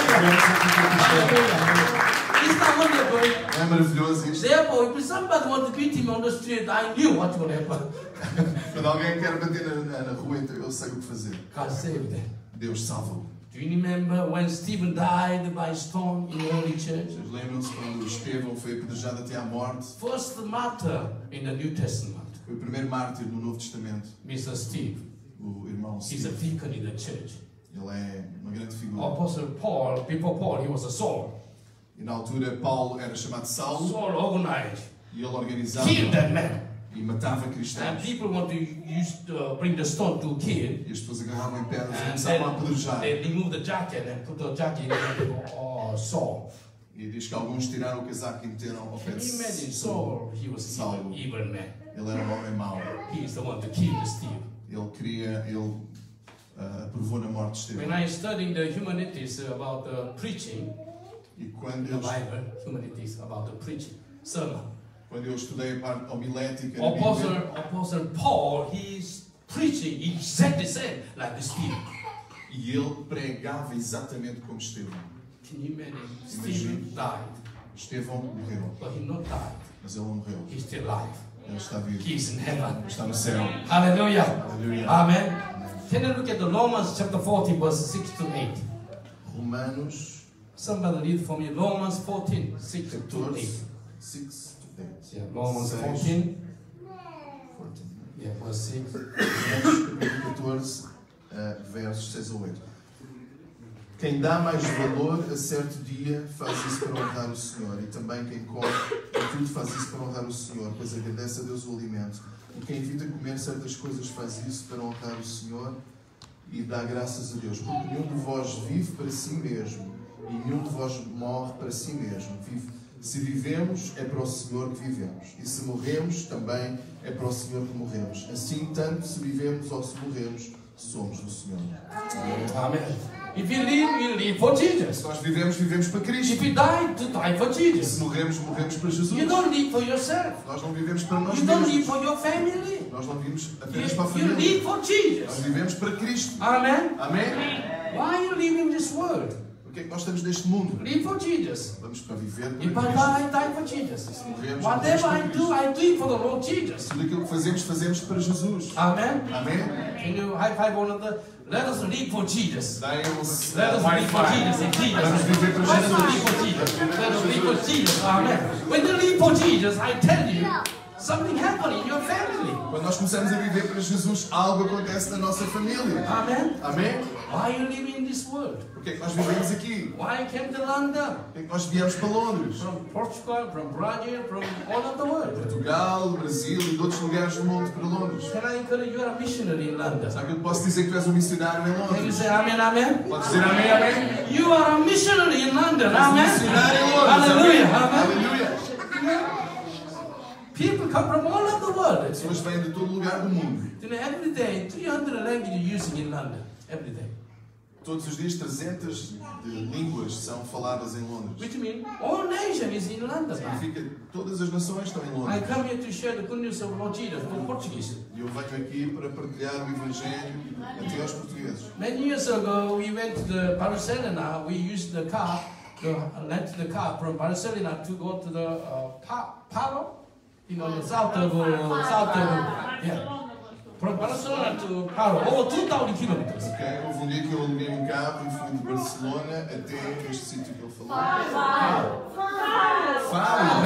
Hallelujah. It's not wonderful. Não é maravilhoso isto? Therefore, if somebody want to beat him on the street, I knew what would happen. Quando alguém quer bater na rua, então eu sei o que fazer. God saved them. Deus salva-o. Do you remember when Stephen died by stone in the early church? Vocês lembram-se quando Estevão foi apedrejado até à morte? First martyr in the New Testament, Foi o primeiro mártir no Novo Testamento. Mr. Steve. O irmão He's a Steve. deacon in the church. Ele é uma grande figura. Apostle Paul, before Paul, he was a Saul. E na altura Paulo era chamado Saulo Saul organized, e ele organizava killed that man. e matava And cristãos. people want to bring the stone to kill. E as pessoas agarravam em pedras e And começavam a apedrejar. they remove the jacket and put the jacket in the Saul. E diz que alguns tiraram o casaco e meteram ao pé Can de you imagine Saulo. Saul? He was Saul. evil man. Ele era um homem mau. He is the one to kill Steve. Ele aprovou na morte de When Estevão. I studied the humanities about preaching, E quando the Bible, humanities about the preaching, sermon. eu estudei a parte homilética na Bíblia, Apostle Paul, he's preaching exactly the same like Steve. e ele pregava exatamente como Estevão. Can you imagine? Stephen died, Estevão morreu, but he not died. mas ele não morreu. He's still alive. Ele está vivo. He's in heaven. Está no céu. Hallelujah. Aleluia. Amen. Can you look at the Romans chapter 40, verse 6 to 8? Romanos Somebody read for me Romans 14, 6 to 14, 8. 6 to 8. Yeah, Romans 6. 14, yeah, verse 6. Romanos 14, versos 6 a 8. Quem dá mais valor a certo dia faz isso para honrar o Senhor, e também quem come em tudo faz isso para honrar o Senhor, pois agradece a Deus o alimento. E quem evita comer certas coisas faz isso para honrar o Senhor e dá graças a Deus, porque nenhum de vós vive para si mesmo e nenhum de vós morre para si mesmo. Se vivemos, é para o Senhor que vivemos, e se morremos, também é para o Senhor que morremos. Assim, tanto se vivemos ou se morremos, somos do Senhor. Amen. If you live for Jesus. Se nós vivemos, vivemos para Cristo. If you die, to die for Se Jesus. morremos, morremos para Jesus. You don't live for yourself. Nós não vivemos para nós You don't live mesmos. for your family. Nós não vivemos apenas para a You família. live for Nós Jesus. vivemos para Cristo. Amen. Amém? Why are you living this world? Porque é que nós estamos neste mundo? Live for Jesus. Vamos para viver If para I Cristo. die, I die for Jesus. Se morremos, Whatever morremos I para do, Cristo. I do it for the Lord Jesus. Tudo aquilo que fazemos, fazemos para Jesus. Amen. Amém? Can you high five one another? Let us live for Jesus. Deem Let us live for Jesus in Jesus. Vamos viver para Let us Jesus. live for Jesus. Let us live for Jesus. Amen. When you live for Jesus, I tell you, something happens in your family. Quando nós começamos a viver para Jesus, algo acontece na nossa família. Amen. Amém? Why you live in this world? Porque é que nós vivemos aqui? Why came to London? Porque é que nós viemos para Londres? From Portugal, from Brazil, from all of the world. Portugal, Brasil e de outros lugares do mundo para Londres. Can I encourage you are a missionary in London? Sabe que eu posso dizer que tu és um missionário em Can you Londres? say amen, amen? Podes dizer amém, amém? You are a missionary in London, Um amen? missionário em Londres. Hallelujah, Amém? amen. Aleluia. People come from all of the world. As pessoas vêm de todo lugar do mundo. You know, every day, 300 languages using in London. Every day. Todos os dias 300 de línguas são faladas em Londres. Which means all nation is in London. Significa que todas as nações estão em I Londres. come here to share the good news of Lord Jesus for Portuguese. E eu venho aqui para partilhar o Evangelho até aos portugueses. Many years ago, we went to the Barcelona. We used the car, lent the car from Barcelona to go to the Palo, you know, the south of yeah. From Barcelona to Palo, over 2,000 kilometers. Ok? Houve dia que eu aluguei carro e fui de Barcelona até este sítio que ele falou. Faro!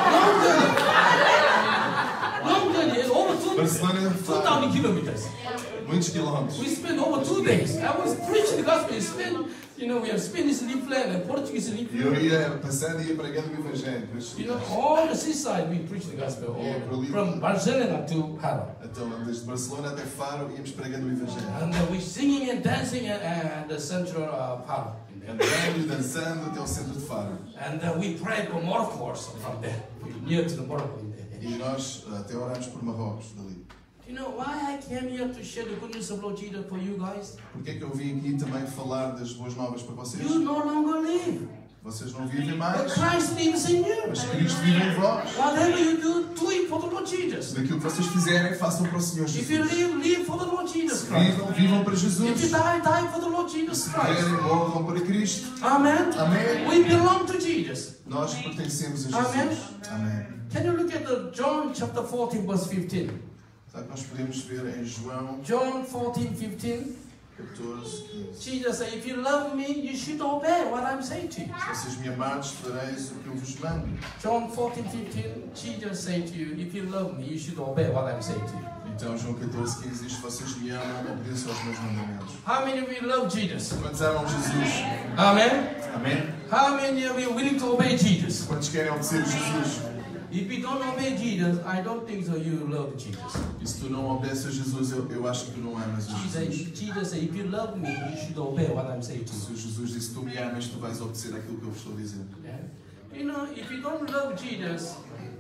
Long journey, over Barcelona, 2,000 kilometers. muitos quilómetros. We spent over 2 days. I was preaching the gospel. We have Spanish leaflet and Portuguese E leaflet. eu ia passando e ia pregando o Evangelho. You know, all the seaside we preach the gospel. From Barcelona to Palo. Então, desde Barcelona até Faro, íamos pregando o Evangelho. And we singing and dancing at the central Palo. Andando e dançando até o centro de Faro. And we prayed for Morocco also from there, near to the Morocco. E nós até oramos por Marrocos, dali. You know why I came here to share the good news of Lord Jesus for you guys? Porquê que eu vim aqui também falar das boas novas para vocês? You no longer live, Vocês não vivem but mais, Christ lives in you. mas Cristo vive em vós. Whatever you do it for the Lord Jesus. Daquilo que vocês fizerem, façam para o Senhor If you Jesus. live for the Lord Jesus Christ. Vivam para If you Jesus. die for the Lord Jesus Se Christ. morrerem, morram para Cristo. Amen. Amém. We belong to Jesus. Nós pertencemos a Amém. Jesus. Amém. Can you look at the John chapter 14 verse 15? Sabe que nós podemos ver em João John 14:15. 14, 15. Jesus said, if you love me, you should obey what I'm saying to you. Se vocês me amardes, fareis o que eu vos mando. John 14:15, Jesus said to you, if you love me, you should obey what I'm saying to you. Então, João 14, 15 diz: se vocês me amam, obedeçam aos meus mandamentos. How many of you love Jesus? Quantos amam Jesus? Amen. Amém? How many of you are willing to obey Jesus? Quantos querem obedecer a Jesus? If you don't obey Jesus, I don't think so you love Jesus. E se tu não obedeces a Jesus, eu acho que tu não amas a Jesus. Jesus said, if you love me, you should obey what I'm saying to you. Se Jesus disse: tu me amas, tu vais obedecer aquilo que eu vos estou a dizer. Yeah. You know, if you don't love Jesus,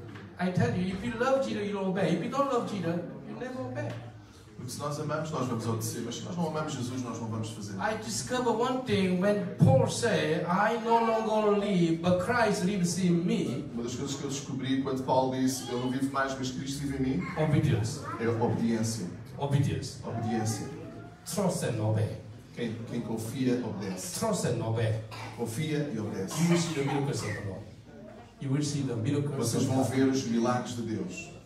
I tell you, if you love Jesus, you obey. If you don't love Jesus, you never obey. Porque se nós amamos, nós vamos obedecer. Mas se nós não amamos Jesus, nós não vamos fazer. I discover one thing when Paul said, I no longer live, but Christ lives in me. Uma das coisas que eu descobri quando Paulo disse: eu não vivo mais, mas Cristo vive em mim, Obedience. é obediência. Obedience. Obediência. Trust and obey. Quem confia, obedece. Trust and obey. Confia e obedece. You will see the miracles of the Lord. You will see the miracles Vocês of vão God. ver os milagres de Deus.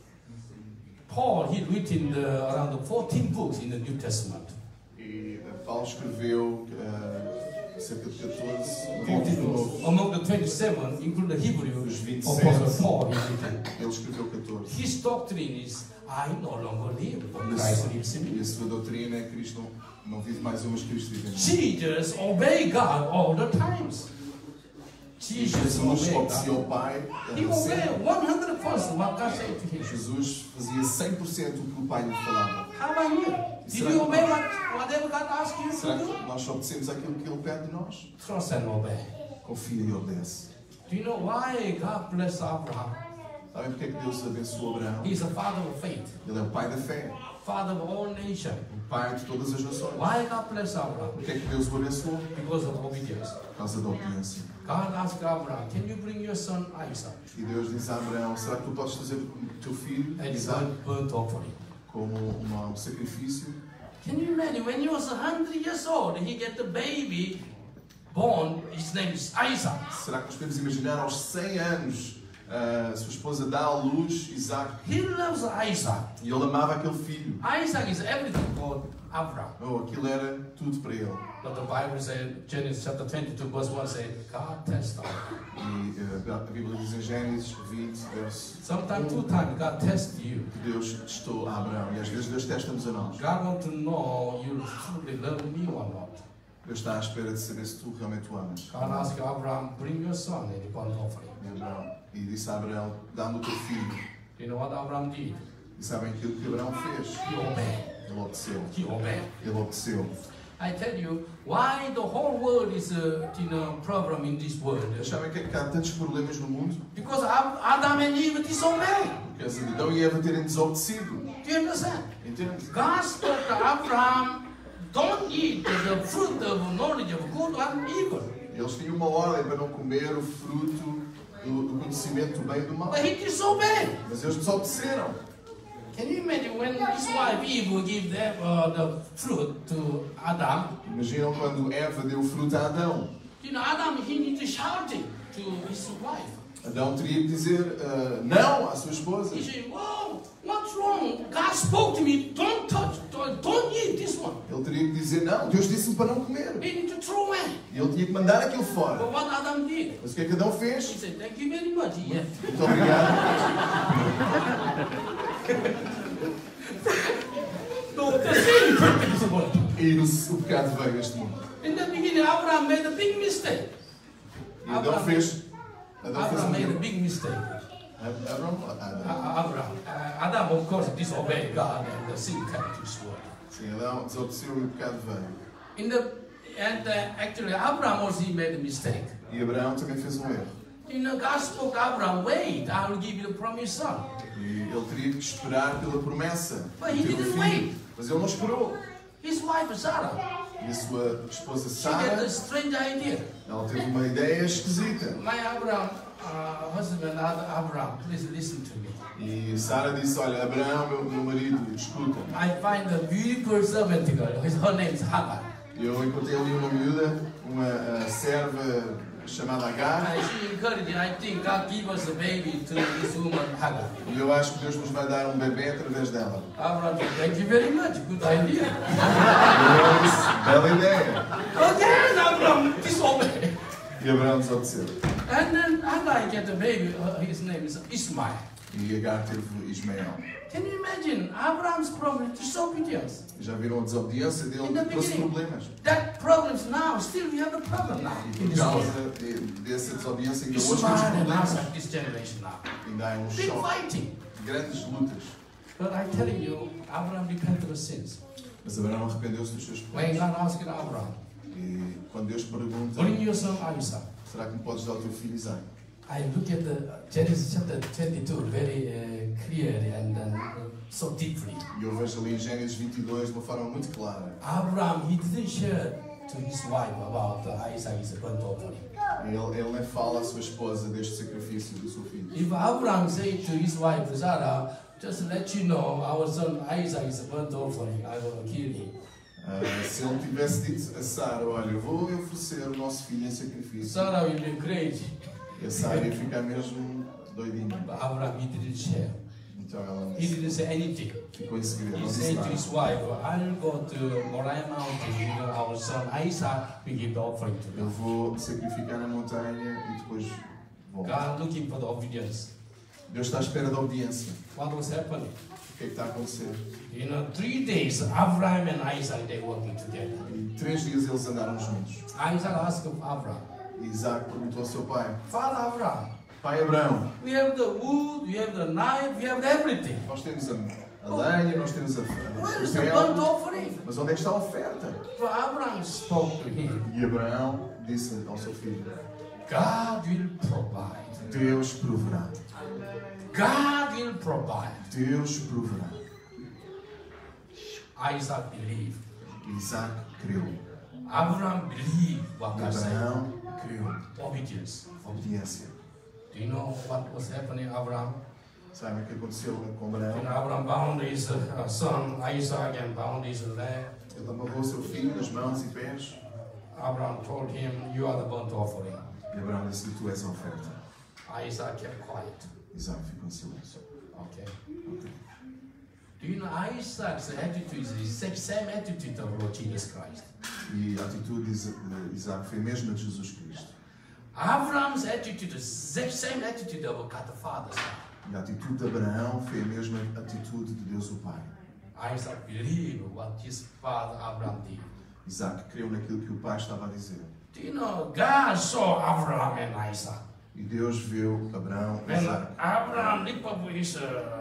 Paul, he written around 14 books in the New Testament. E Paulo escreveu cerca de 14 livros do Novo. Among the 27, including the Hebrew, Os 27. Apostle Paul, he written. Ele escreveu 14. His doctrine is, I no longer live, but Christ lives in E me. a sua doutrina é que Cristo não vive mais eu, mas Cristo vive em mim. Jesus obey God all the times. E Jesus Jesus obey obedecia God. ao Pai He obeyed sempre. 100% what God said to him. Jesus fazia 100% o que o Pai lhe falava. How about you? Did you obey whatever God asked you Será to do? que nós obedecemos aquilo que Ele pede de nós? Trust and obey. Confia e obedece. Do you know why God blessed Abraham? Sabem porque é que Deus abençoou Abraão? He's a father of faith, Ele é o Pai da fé, father of all nations. o Pai de todas as nações. Why God blessed Abraham? Porque é que Deus o abençoou? Because of obedience. Por causa da obediência. God asked Abraham, can you bring your son Isaac E Deus diz a Abraão: será que tu podes trazer o teu filho, and Isaac, burnt offering? como um sacrifício? Can you imagine when he was 100 years old, he get the baby born, his name is Isaac. Será que nós podemos imaginar aos 100 anos a sua esposa dá à luz Isaac He loves Isaac. e ele amava aquele filho? Isaac is everything for Abraham. Oh, aquilo era tudo para ele. But the Bible says, Genesis chapter 22 verse 1 says, God tested Abraham. E a Bíblia diz em Gênesis 20, verso Sometimes 2 times God tests you. Deus testou a Abraão e às vezes Deus testa-nos a nós. God wants to know you truly love me or not. Deus está à espera de saber se tu realmente o amas. God asked Abraham, bring your son and the burnt offering. E disse a Abraão, dá-me o teu filho. You know what Abraham did? E sabem aquilo que Abraão fez? He obeyed. Ele obedeceu. He obeyed. Ele obedeceu. I tell you, why the whole world is a problem in this world? Sabem que há tantos problemas no mundo? Because Adam and Eve disobeyed. Porque Adão e Eva terem desobedecido. Do you understand? Entende? God spoke to Abraham, don't eat the fruit of knowledge of good and evil. Eles tinham uma ordem para não comer o fruto do conhecimento do bem e do mal. But he disobeyed. Mas eles desobedeceram. Can you imagine when his wife Eve gave the fruit to Adam? Imaginam quando Eva deu o fruto a Adão. You know, Adam, he needed to shout it to his wife. Adão teria que dizer não à sua esposa. He said, "Whoa, what's wrong? God spoke to me. Don't touch, don't eat this one." Ele teria que dizer não. Deus disse-me para não comer. He needed to throw away. E ele tinha que mandar aquilo fora. But what Adam did? Mas o que é que Adão He fez? said, "Thank you very much." Yeah. Muito obrigado. So the sin entered this world. E o pecado veio a este mundo. In the beginning, Abraham made a big mistake. E Adão fez Abraham made a big mistake. Adam, of course, disobeyed God, and the sin came to this world. Sim, Adão desobedeceu e o pecado veio. Actually, Abraham also made a mistake. E Abraão também fez um erro. You know, God spoke to Abraham, "Wait, I will give you the promised son." E ele teria que esperar pela promessa. But he de ter um didn't filho. wait. Mas ele não esperou. His wife Sarah, E a sua esposa she had Sara, a strange idea. ela teve uma ideia esquisita. My husband, Abraham, please listen to me. E Sara disse, olha, Abraão, meu marido, escuta. I find a beautiful servant girl. Her name is Hagar. Eu encontrei ali uma miúda, uma serva chamada Agar. She encouraged, I think God give us a baby to this woman Hagar. E eu acho que Deus nos vai dar um bebê através dela. Abraham said, "Thank you very much, good idea." E eu disse, bela ideia. Again, Abraham disobeyed. E Abraão desobedeceu. And then Hagar get a baby. His name is Ismail. E Agar teve Ismael. Can you imagine Abraham's problem? Disobedience. Já viram a desobediência dele? Trouxe problemas. That problems now. Still, we have a problem now. E por causa dessa desobediência, ainda hoje temos Ismail and problemas. Isaac, this generation now. Ainda há Big choque, fighting. grandes lutas. But I'm telling you, Abraham repented of sins. Mas Abraão arrependeu-se dos seus When pecados. God asked Abraham, E quando Deus pergunta, bring your son Isaac. será que me podes dar o teu filho Isaac? I look at the Genesis chapter 22 very clearly and so deeply. E eu vejo ali em Gênesis 22 de uma forma muito clara. Abraham, he didn't share to his wife about Isaac's burnt offering. Ele nem fala à sua esposa deste sacrifício do seu filho. If Abraham said to his wife Sarah, just let you know, our son Isaac is a burnt offering, I will kill him. Se ele tivesse dito a Sara, olha, eu vou oferecer o nosso filho em sacrifício, Sarah will be crazy. e a Sara ia ficar mesmo doidinha. But Abraham, he didn't share. Então ela He didn't say anything. ficou em segredo, He não disse said to nada. his wife, I'll go to Moriah Mountain, our son Isaac will give the offering to Eu God. vou sacrificar na montanha e depois volto. God looking for the obedience. Deus está à espera da obediência. What was happening? O que é que está a acontecer? You know, 3 days, Abraham and Isaac, they working together. E 3 dias eles andaram juntos. Isaac asked Abraham, E Isaac perguntou ao seu pai, Father Abraham, pai Abraão, we have the wood, we have the knife, we have everything. nós temos a lenha, nós temos a Where is the burnt papel, offering? mas onde é que está a oferta? So Abraham spoke to him, E Abraão disse ao seu filho, God will provide. Deus proverá. God will provide. Deus proverá. Isaac believed. Isaac creu. Abraham believed what God said. Abraão creu. Obedience. Obediência. Do you know what was happening, Abraham? Sabe o que aconteceu com You Abraão? know, Abraham bound his son Isaac and bound his leg. Ele amarrou seu filho nas mãos e pés. Abraham told him, you are the burnt offering. E Abraão disse-lhe, tu és a oferta. Isaac kept quiet. Isaac ficou em silêncio. Okay. Ok. Do you know Isaac's attitude is the same attitude of Lord Jesus Christ? E a atitude de Isaac foi a mesma de Jesus Cristo. Abraham's attitude is the same attitude of God the Father. E a atitude de Abraão foi a mesma atitude de Deus o Pai. Isaac believed what his father Abraham did. Isaac creu naquilo que o pai estava a dizer. Do you know, God saw Abraham and Isaac. E Deus viu Abraão e When Isaac. Abraham lifted up his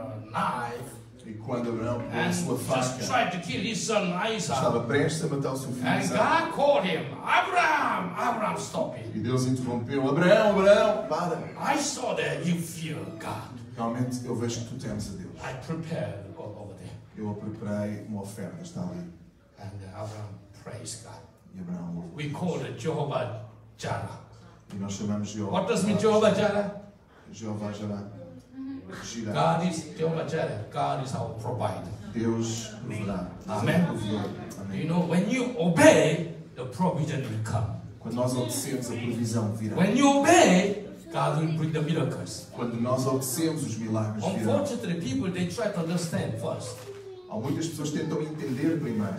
knife E quando Abraão pegou a and sua just faca, tried to kill his son Isaac, estava prestes a matar o seu filho and Isaac. God called him, Abraham, Abraham, stop it. E Deus interrompeu. Abraão, Abraão, para. I saw that you fear God. Realmente eu vejo que tu temes a Deus. I prepared the God over there. Eu preparei uma oferta, está ali. And Abraham praised God. E Abraão louvou. We call it Jehovah Jireh. E nós chamamos Jeová. What does mean Jehovah Jireh? Jeová Jireh. Jireh. God is Jehovah Jireh. God is our provider. Deus proverá. Amém. Provedor. Amém. You know, when you obey, the provision will come. Quando nós obedecemos, a provisão virá. When you obey, God will bring the miracles. Quando nós obedecemos, os milagres virão. Unfortunately, people, they try to understand first. Há muitas pessoas que tentam entender primeiro.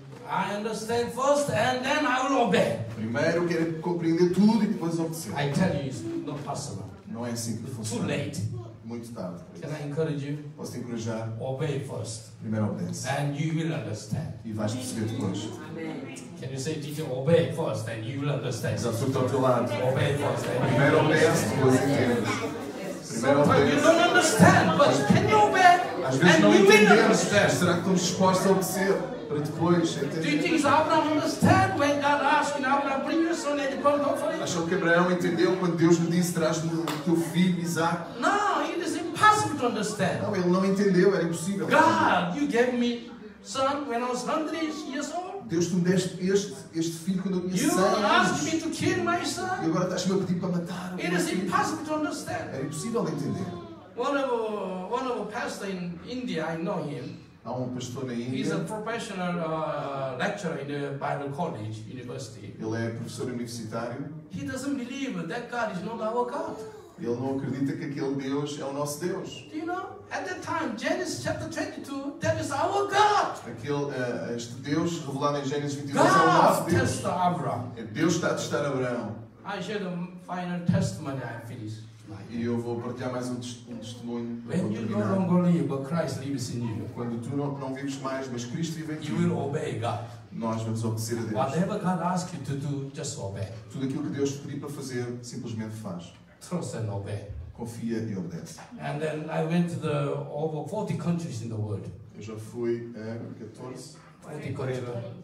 I understand first, and then I will obey. Primeiro querem compreender tudo e depois obedecer. I tell you, it's not possible. Não é assim que Too funciona. late. Muito tarde. Can I encourage you? Posso te encorajar? Obey first, Primeiro obedece. and you will understand. E vais perceber depois. Can you say, teacher, obey first, and you will understand. Já estou ao teu lado. Obey first, and you Primeiro will obedece, understand. depois entendes. Primeiro Sometimes you obedece. don't understand, but can you obey? Às vezes não And you will entendemos. understand. Será que estamos dispostos a obedecer? Para depois Do you entender. think Abraham understand when God asked him, Abraham, bring your son and go to offering? Acham que Abraão entendeu quando Deus lhe disse: traz-me o teu filho Isaac? No, it is impossible to understand. Não, ele não entendeu, era impossível. God, you gave me son when I was 100 years old. Deus, tu me deste este filho quando eu tinha You 100 asked anos. me to kill my E son. agora estás-me a pedir para matar o It meu is filho. impossible to understand. Era impossível de entender. One of a pastor in India, I know him. Há um pastor na He's a Índia, professional lecturer in the Bible College, university. ele é professor universitário. He doesn't believe that God is not our God. Ele não acredita que aquele Deus é o nosso Deus. Do you know? At that time, Genesis chapter 22, that is our God. Este Deus revelado em Gênesis 22 é o nosso God Deus. tested Abraham. Deus está a testar Abraão. I share the final testimony I finished. E eu vou partilhar mais um testemunho para When you no terminar. longer live, but Christ lives in you, Quando tu não vives mais, mas Cristo vive em ti, you will obey God. nós vamos obedecer a Deus. Whatever God asks you to do, just obey. Tudo aquilo que Deus te pedir para fazer, simplesmente faz. Trust and obey. Confia e obedece. And then I went to the over 40 countries in the world. Eu já fui a 14, 40 countries.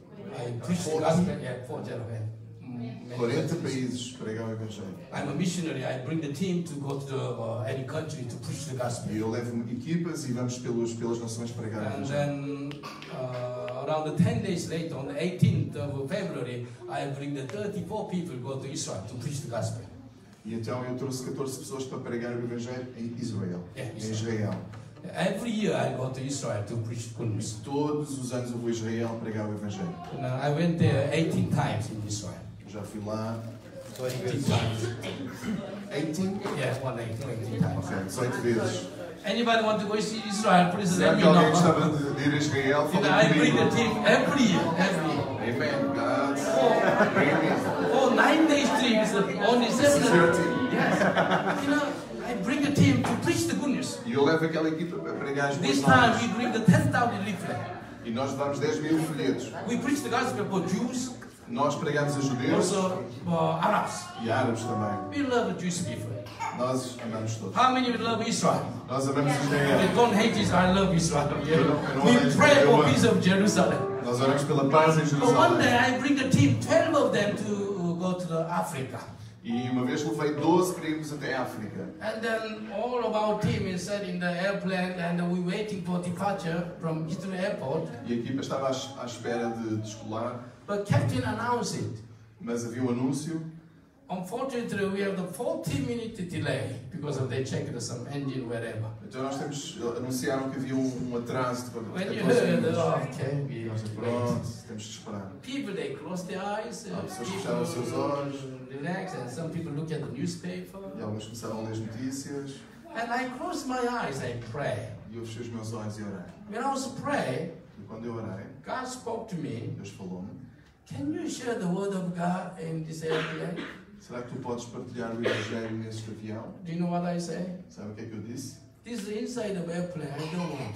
I preached the gospel at 40 países pregar o Evangelho. I'm a missionary. I bring the team to go to any country to preach the gospel. E eu levo equipas e vamos pelas nações pregar o And Evangelho. then around 10 days later, on the 18th of February, I bring the 34 people go to Israel to preach the gospel. E então eu trouxe 14 pessoas para pregar o Evangelho em Israel. Yeah, Em Israel. Every year I go to Israel to preach the goodness. Todos os anos eu vou a Israel pregar o Evangelho. And, I went there 18 times in Israel. Eu já fui lá 18 times. 18? Yeah, 18 times. Ok, 18 vezes. Anybody want to go to Israel? Please Será let me que alguém know. gostava de ir a Israel? You know, Falem I bring the comigo. team every year. Every year. Amen. God. Oh, 9 days trip is only 7. This is your team. Yes. You know, I bring a team to preach the goodness. E eu levo aquela equipa para pregar as boas This time novas. we bring the 10,000 leaflet. E nós levamos 10.000 folhetos. We preach the gospel for Jews, Nós pregamos a judeus also Arabs. e árabes também. We love the Jewish people. Nós amamos todos. How many love Israel? Nós amamos They Israel. don't hate Israel, I love Israel. não We hate pray Israel, for eu peace of Jerusalem. Nós oramos pela paz em But one day Jerusalém. I bring a team, 12 of them to go to the Africa. E uma vez levei 12 para irmos até a África. And then all of our team is sat in the airplane and we're waiting for departure from Heathrow Airport. E a equipa estava à espera de descolar, But captain announced it. mas havia um anúncio. Unfortunately, we have the 40-minute delay because of they checked some engine wherever. Então anunciaram que havia um atraso de When you 14 heard, minutos. okay, we Nós, wait. pronto, temos de esperar. People, they close their eyes, Há pessoas que fecharam os seus olhos. relax, and some people look at the newspaper. E alguns começaram a ler as notícias. And I close my eyes and pray. E eu fechei os meus olhos e orei. When I was praying, E quando eu orei, God spoke to me. Deus falou-me: Can you share the word of God in this airplane? será que tu podes partilhar o Evangelho neste avião? Do you know what I say? Sabe o que é que eu disse? This inside of airplane, I don't want.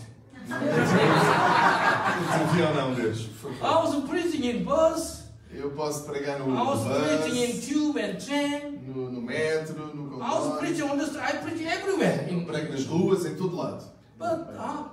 Esse avião não, Deus, por favor. I was preaching in bus. Eu posso pregar no I was preaching in bus, tube and train. no metro, no I was comboio. preaching on the street. I preach everywhere. Eu prego nas ruas, em todo lado. But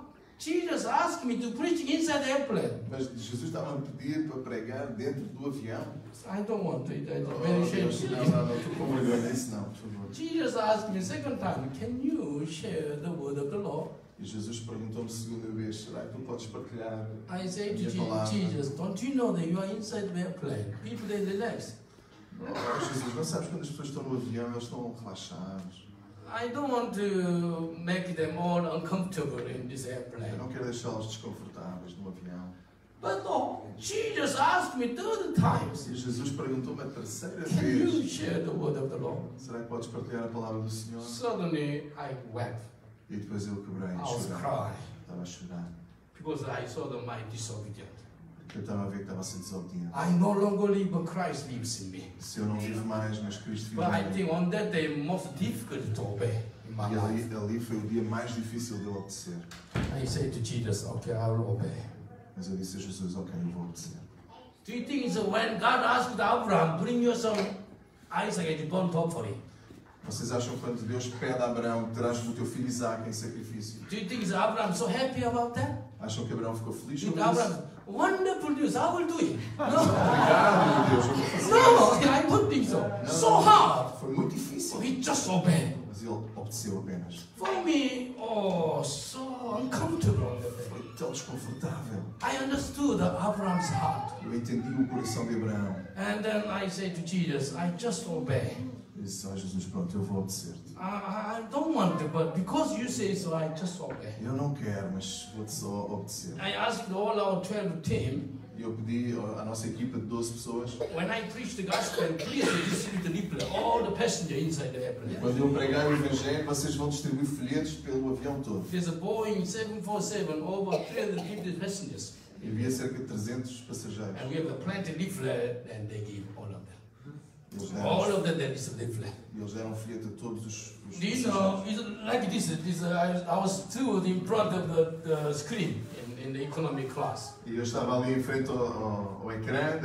Jesus asked me to preach inside the airplane. Mas Jesus estava a pedir para pregar dentro do avião. I don't want to. It's Oh, very Deus, shameful. não, estou com vergonha disso não, por favor. Jesus asked me second time, can you share the word of the Lord? E Jesus perguntou-me segunda vez, será que tu podes partilhar? I say to minha palavra? Jesus, don't you know that you are inside the airplane? People, they relax. Oh, Jesus, não sabes quando as pessoas estão no avião, eles estão relaxados. I don't want to make them all uncomfortable in this Eu airplane. não quero deixá-los desconfortáveis no avião. But no, Jesus asked me third times, E Jesus perguntou-me a terceira can you vez, share the word of the Lord? será que podes partilhar a palavra do Senhor? Suddenly, I wept. E depois eu quebrei I a was chorar. crying Estava a chorar. because I saw my disobedience. Porque eu estava a ver que estava a ser desobediente. I no longer live, but Christ lives in me. Se eu não vivo mais, mas Cristo vive But I em mim. think on that day, most difficult to obey in my E life. ali foi o dia mais difícil de eu obedecer. I say to Jesus, okay, I will obey. Mas eu disse a Jesus, ok, eu vou obedecer. Do you think so when God asked Abraham, bring your son Isaac and burnt offering? Vocês acham que quando Deus pede a Abraão, traz o teu filho Isaac em sacrifício? Do you think is Abraham so happy about that? Acham que Abraão ficou feliz Think com isso? Abraham, wonderful news, I will do it. No, Obrigado, meu Deus, eu vou fazer no, isso. I don't think so. So hard. Foi muito So difícil. he just obeyed. Mas ele obedeceu apenas. For me, oh, so uncomfortable. Foi tão desconfortável. I understood Abraham's heart. Eu entendi o coração de Abraão. And then I say to Jesus, I just obey. Eu disse, Jesus, pronto, eu vou obedecer-te. I don't want to, but because you say so, I just obey. Eu não quero, mas vou-te só obedecer. I asked all our 12 team, E eu pedi à nossa equipa de 12 pessoas, when I preach the gospel, please distribute the leaflet, all the passengers inside the airplane. quando eu pregar o Evangelho, vocês vão distribuir folhetos pelo avião todo. There's a Boeing 747, over 350 passengers. E havia cerca de 300 passageiros. And we have plenty leaflet, and they give all of them. Eles All deram, of them, there is a leaflet. e eles deram folheto a todos os Do you know, passageiros. it's like this I was stood in front of the screen in the economy class. E eu estava ali em frente ao ecrã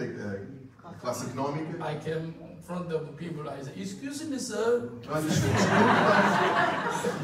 da classe económica. I came in front of the people, I said, excuse me, sir, Ah, desculpa.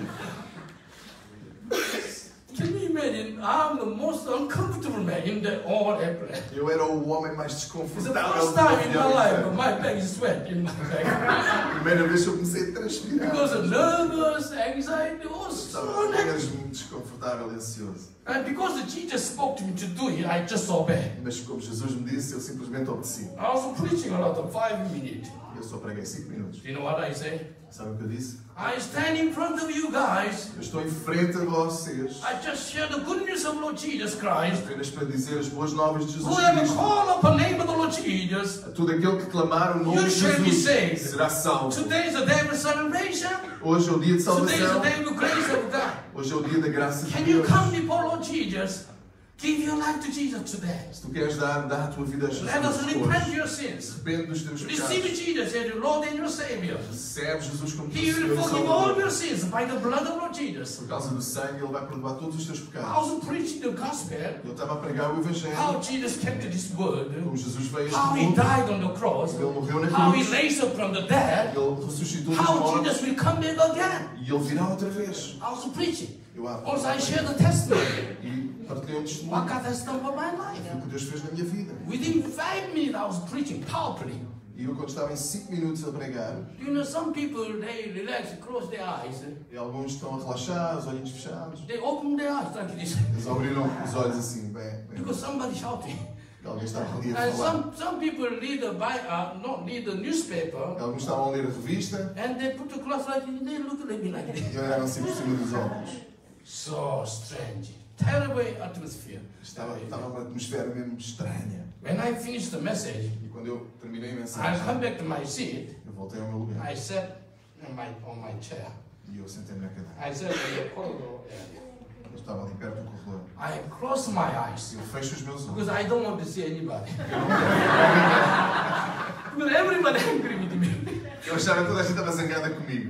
can you imagine, I'm the most uncomfortable man in the all airplane. Eu era o homem mais It's the desconfortável first do time in my avião life, inteiro. but my bag is sweat in my bag. Primeira vez que eu comecei a transpirar. Because of nervous, anxiety, oh, so Estava nervous. mesmo desconfortável e ansioso. And because the Jesus spoke to me to do it, I just obeyed. Mas como Jesus me disse, eu simplesmente obedeci. I was preaching a lot of 5 minutes. Eu só preguei 5 minutos. Do you know what I say? Sabe o que eu disse? I stand in front of you guys. Eu estou em frente a vocês. I just share the good news of Lord Jesus Christ. Apenas para dizer as boas novas de Jesus Whoever Cristo. call upon the name of the Lord Jesus, A todo aquele que clamar o nome you de shall be Jesus saved. será salvo. Today is the day of celebration. Hoje é o dia de Today is the salvação. day of grace of God. Hoje é o dia da graça de Can you Deus. come before Lord Jesus? Give your life to Jesus today. Se tu queres dar a tua vida a Jesus Let us repent hoje. your sins. Arrepende dos teus Receive pecados. Jesus as your Lord and your Savior. Recebe Jesus como teu He Senhor will e forgive all Salvador. your sins by the blood of Lord Jesus. Por causa do sangue, Ele vai perdoar todos os teus I pecados. was preaching the gospel, Eu estava a pregar o Evangelho. how Jesus came to this world, Como Jesus veio a este how He mundo. died on the cross, Ele morreu na how He cruz. raised up from the dead, Ele ressuscitou dos how mortos. Jesus will come back again. E Ele virá outra vez. I was preaching. Eu Also, I share the testimony. E partilhei testemunho. What God has done for my O life. que Deus fez na minha vida. Within 5 minutes, I was preaching powerfully. E eu, quando estava em 5 minutos a pregar, You know, some people, they relax, close their eyes. e alguns estão relaxados, olhinhos fechados. They open their eyes like this. Eles abriram os olhos assim, bem. Because somebody shouting. Alguém estava ali a And falar. some people read not read the newspaper, Alguns estavam a ler a revista and they put the glass like this, they look at me like this. e olharam assim por cima dos óculos. So strange. Terrible atmosphere. Estava uma atmosfera mesmo estranha. When I finished the message, E quando eu terminei a I mensagem, come back to my seat. eu voltei ao meu lugar. I sat on my chair. E eu sentei-me na cadeira. I sat in the corridor area. Eu estava ali perto do corredor. I close my eyes Eu fecho os meus olhos. because I don't want to see anybody. Eu não quero. Because everybody angry with me. Eu achava que toda a gente estava zangada comigo.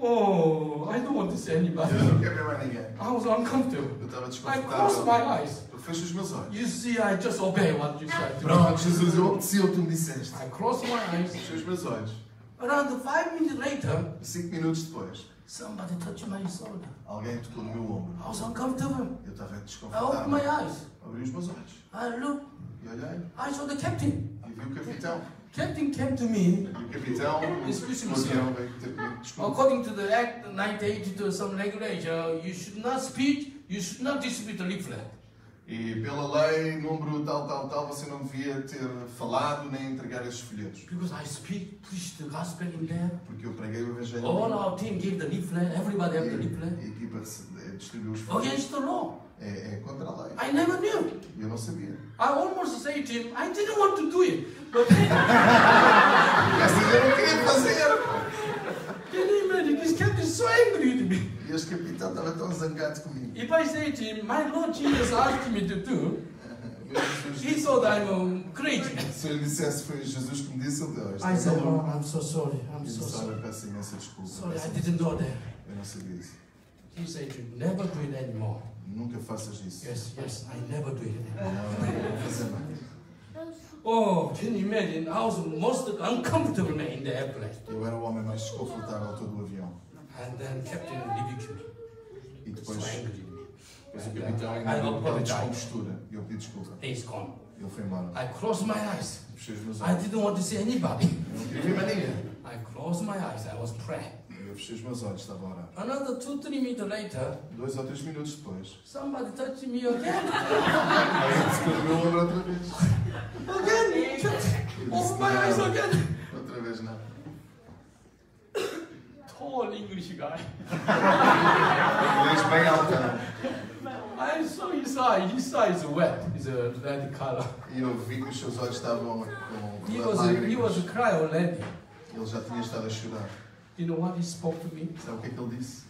Oh, I don't want to see anybody. Eu não quero ver mais ninguém. I was uncomfortable. Eu estava I closed desconfortável. my eyes. Eu fecho os meus olhos. You see, I just obey what you said. Pronto, Jesus, eu obedeci o que tu me disseste. I closed my eyes. Fechei os meus olhos. Around 5 minutes later, 5 minutos depois, somebody touched my shoulder. alguém tocou no meu ombro. I was uncomfortable. Eu estava I opened desconfortável. my eyes. Abri os meus olhos. I looked. E olhei. I saw the captain. E vi o capitão. Captain came to me. E o capitão, Excuse me, o avião veio ter comigo. Desculpa. According to the Act 1982, some regulation, you should not speak, you should not distribute the leaflet. E pela lei, número tal, você não devia ter falado nem entregar esses folhetos. Because I preach the gospel in there. Porque eu preguei o evangelho. All our team gave the leaflet, everybody have the leaflet. E a equipa distribuiu os folhetos. Against the law. É contra a lei. I never knew. E eu não sabia. I almost said to him, I didn't want to do it. But Assim eu não queria fazer. can you imagine? This captain is so angry with me. E este capitão estava tão zangado comigo. If I say to him, my Lord Jesus asked me to do, he Jesus, thought I'm crazy. se eu lhe dissesse foi Jesus que me disse, ele deu. I said, oh, I'm so sorry. I'm E so disse, sorry. olha, peço imensa desculpa. Sorry, Peço I imensa didn't know desculpa. that. Eu não sabia isso. He said, you never do it anymore. Nunca faças isso. Yes, I never do it anymore. Não vou fazer mais. Oh, can you imagine? I was the most uncomfortable man in the airplane. Eu era o homem mais desconfortável todo o avião. And then Captain rebuked me. E So depois, angry with me. depois o capitão I ainda deu aquela apologize. descompostura. E eu pedi desculpa. He's gone. Ele foi embora. I closed my eyes. Fechei os meus I olhos. didn't want to see anybody. Eu não queria ver mais ninguém. I closed my eyes. I was praying. Eu fechei os meus olhos, estava a orar. Another 2-3 minutes later, 2 ou 3 minutos depois, somebody touched me again. alguém tocou no meu ombro outra vez. Again. Open my eyes again. Outra vez não. Tall English guy. Inglês bem altão. I saw his eye. His eye is wet. It's a red color. E eu vi que os seus olhos estavam com He was lágrimas. crying already. Ele já tinha estado a chorar. You know what he spoke to me? Sabe o que é que ele disse?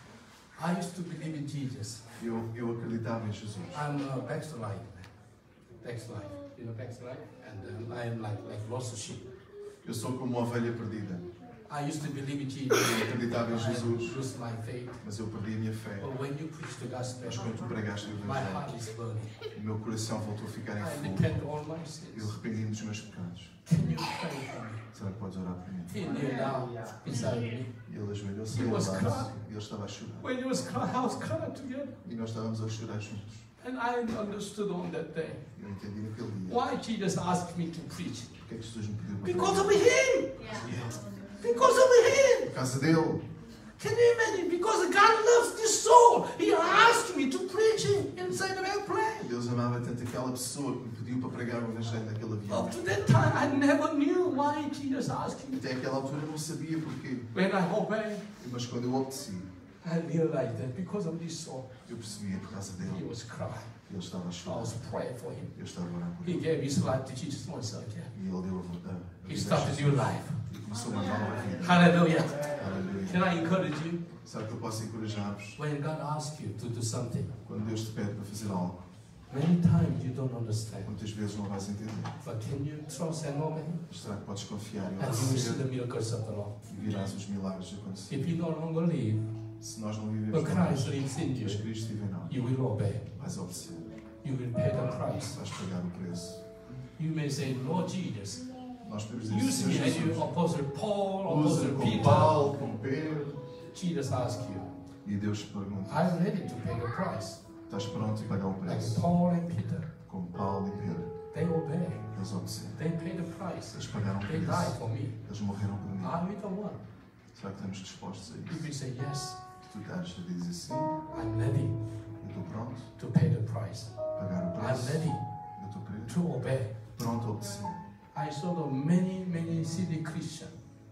I used to believe in Jesus. Eu acreditava em Jesus. I'm a backslide. Backslide. You know backslide? And I am like lost sheep. Eu sou como uma ovelha perdida. I used to believe in Jesus. Eu acreditava em I Jesus, lost my faith. mas eu perdi a minha fé. But when you preach the gospel, Mas quando tu pregaste o my heart Evangelho, is burning. o meu coração voltou a ficar em I fogo. repent all my Eu sins. arrependi-me dos meus pecados. Can you pray for me? Será que podes orar por mim? He kneeled down beside me. E ele ajoelhou-se He ao was lado crying. e ele estava a chorar. When you was crying, I was crying together. E nós estávamos a chorar juntos. And I understood on that day Eu entendi naquele dia. why Jesus asked me to preach. Porque é que Jesus me pediu para Because pregar? of him. Because of him. Por causa dele. Can you imagine? Because God loves this soul. He asked me to preach it inside the airplane. Deus amava tanto aquela pessoa que me pediu para pregar o Evangelho naquele avião. Up to that time, I never knew why Jesus asked me. Até aquela altura eu não sabia porquê. When I obeyed, Mas quando eu obedeci, I realized that because of this soul, eu percebia por causa he dele. was crying. Ele estava a I chorar. was praying for him. Eu estava a orar por He ele. gave his life to Jesus once again. E ele deu a He vida started a a new Jesus. life. E começou uma nova vida. Hallelujah. Aleluia. Can I encourage you? Sabe que eu posso encorajar-vos When God asks you to do something, quando Deus te pede para fazer algo. many times you don't understand. Muitas vezes não vais entender. But can you trust and obey? Mas será que podes confiar e And you will see the obedecer miracles of the Lord. e virás os milagres acontecer? If you no longer live, Se nós não vivemos but mais, Christ lives in mas you, Cristo vive em nós, you will obey. vais obedecer. You will pay the price. Vais pagar o preço. You may say, Lord Jesus, Nós podemos dizer, use me Senhor as you, Jesus, Apostle Paul, usa Apostle como Peter. Paulo, como Pedro. Jesus asks you, E Deus te pergunta, I'm ready to pay the price. estás pronto a pagar o Like preço? Paul and Peter, Como Paulo e Pedro. they obey. Eles obedeceram. They pay the price. Eles pagaram o They died preço. for me. Eles morreram por mim. Are we the one? Será que estamos dispostos a If isso? you say yes, Tu estás a dizer sim, I'm ready eu estou pronto to pay the price. a pagar o I'm preço. ready Eu estou preso. to obey. Pronto a obedecer. I saw the many silly Christians.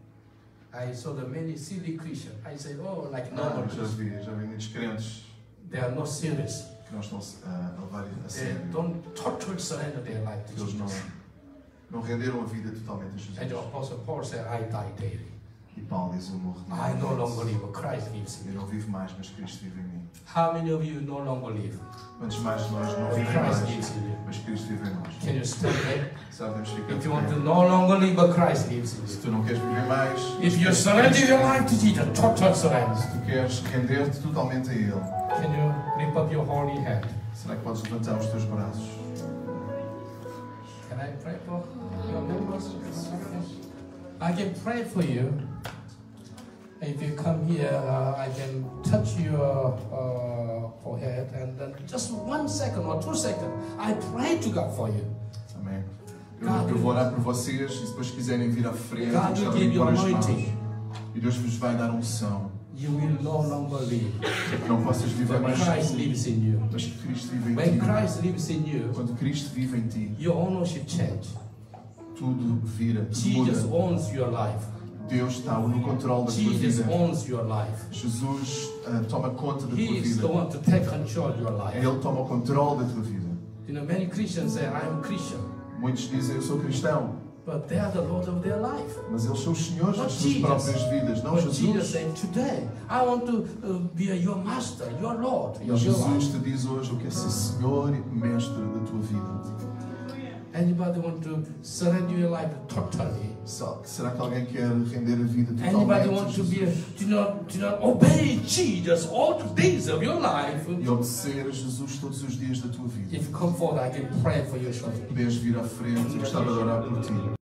I saw the many silly Christians. I said, oh, like normal Já Christians. vi muitos crentes They are not serious. que não estão a levar a They sério. don't totally surrender their life to Eles Jesus. não renderam a vida totalmente a And the Jesus. Apostle Paul said, I die daily. E Paulo diz, eu morro I no longer diariamente. live, Christ lives in Eu me. não vivo mais, mas Cristo vive em mim. How many of you no longer live? Quantos mais de nós não But vivem Christ mais, lives in you. mas Cristo vive em nós. Can you stand there? Sabemos ficar If de you want to pé. no longer live, but Christ lives in Se you. tu não queres viver mais, If you surrender your life to Jesus, total surrender. se tu queres render-te totalmente a Ele, Can you lift up your holy hand? será que podes levantar os teus braços? Can I pray for your members? I can pray for you. If you come here, I can touch your forehead, and then just 1 second or 2 seconds, I pray to God for you. Amém. Eu vou orar por vocês e se depois quiserem vir à frente, God will gostava de give you impor as mãos. anointing. E Deus vos vai dar unção. You will no longer live, Para que não possas viver but mais Christ tu, lives in you. mas que Cristo vive em When ti. Christ lives in you, Quando Cristo vive em ti, your ownership change. tudo vira, tudo Jesus muda. owns your life. Deus está no controle da tua Jesus vida. owns your life. Jesus toma conta da tua He is the vida. one to take control of your life. Ele toma o controle da tua vida. You know, many Christians say, I am Christian, Muitos dizem, eu sou cristão, but they are the Lord of their life. mas eles são os senhores das Not suas Jesus. próprias vidas, não But Jesus Jesus. said, today, I want to be your master, your Lord, E your Jesus life. te diz hoje, eu quero ser Senhor e Mestre da tua vida. Anybody want to surrender your life totally? Será que alguém quer render a vida Anybody totalmente a want to be Jesus? to not obey Jesus all the days of your life? E obedecer a Jesus todos os dias da tua vida. If you come forward, I can pray for you shortly. Podes vir à frente, eu gostava de orar por ti.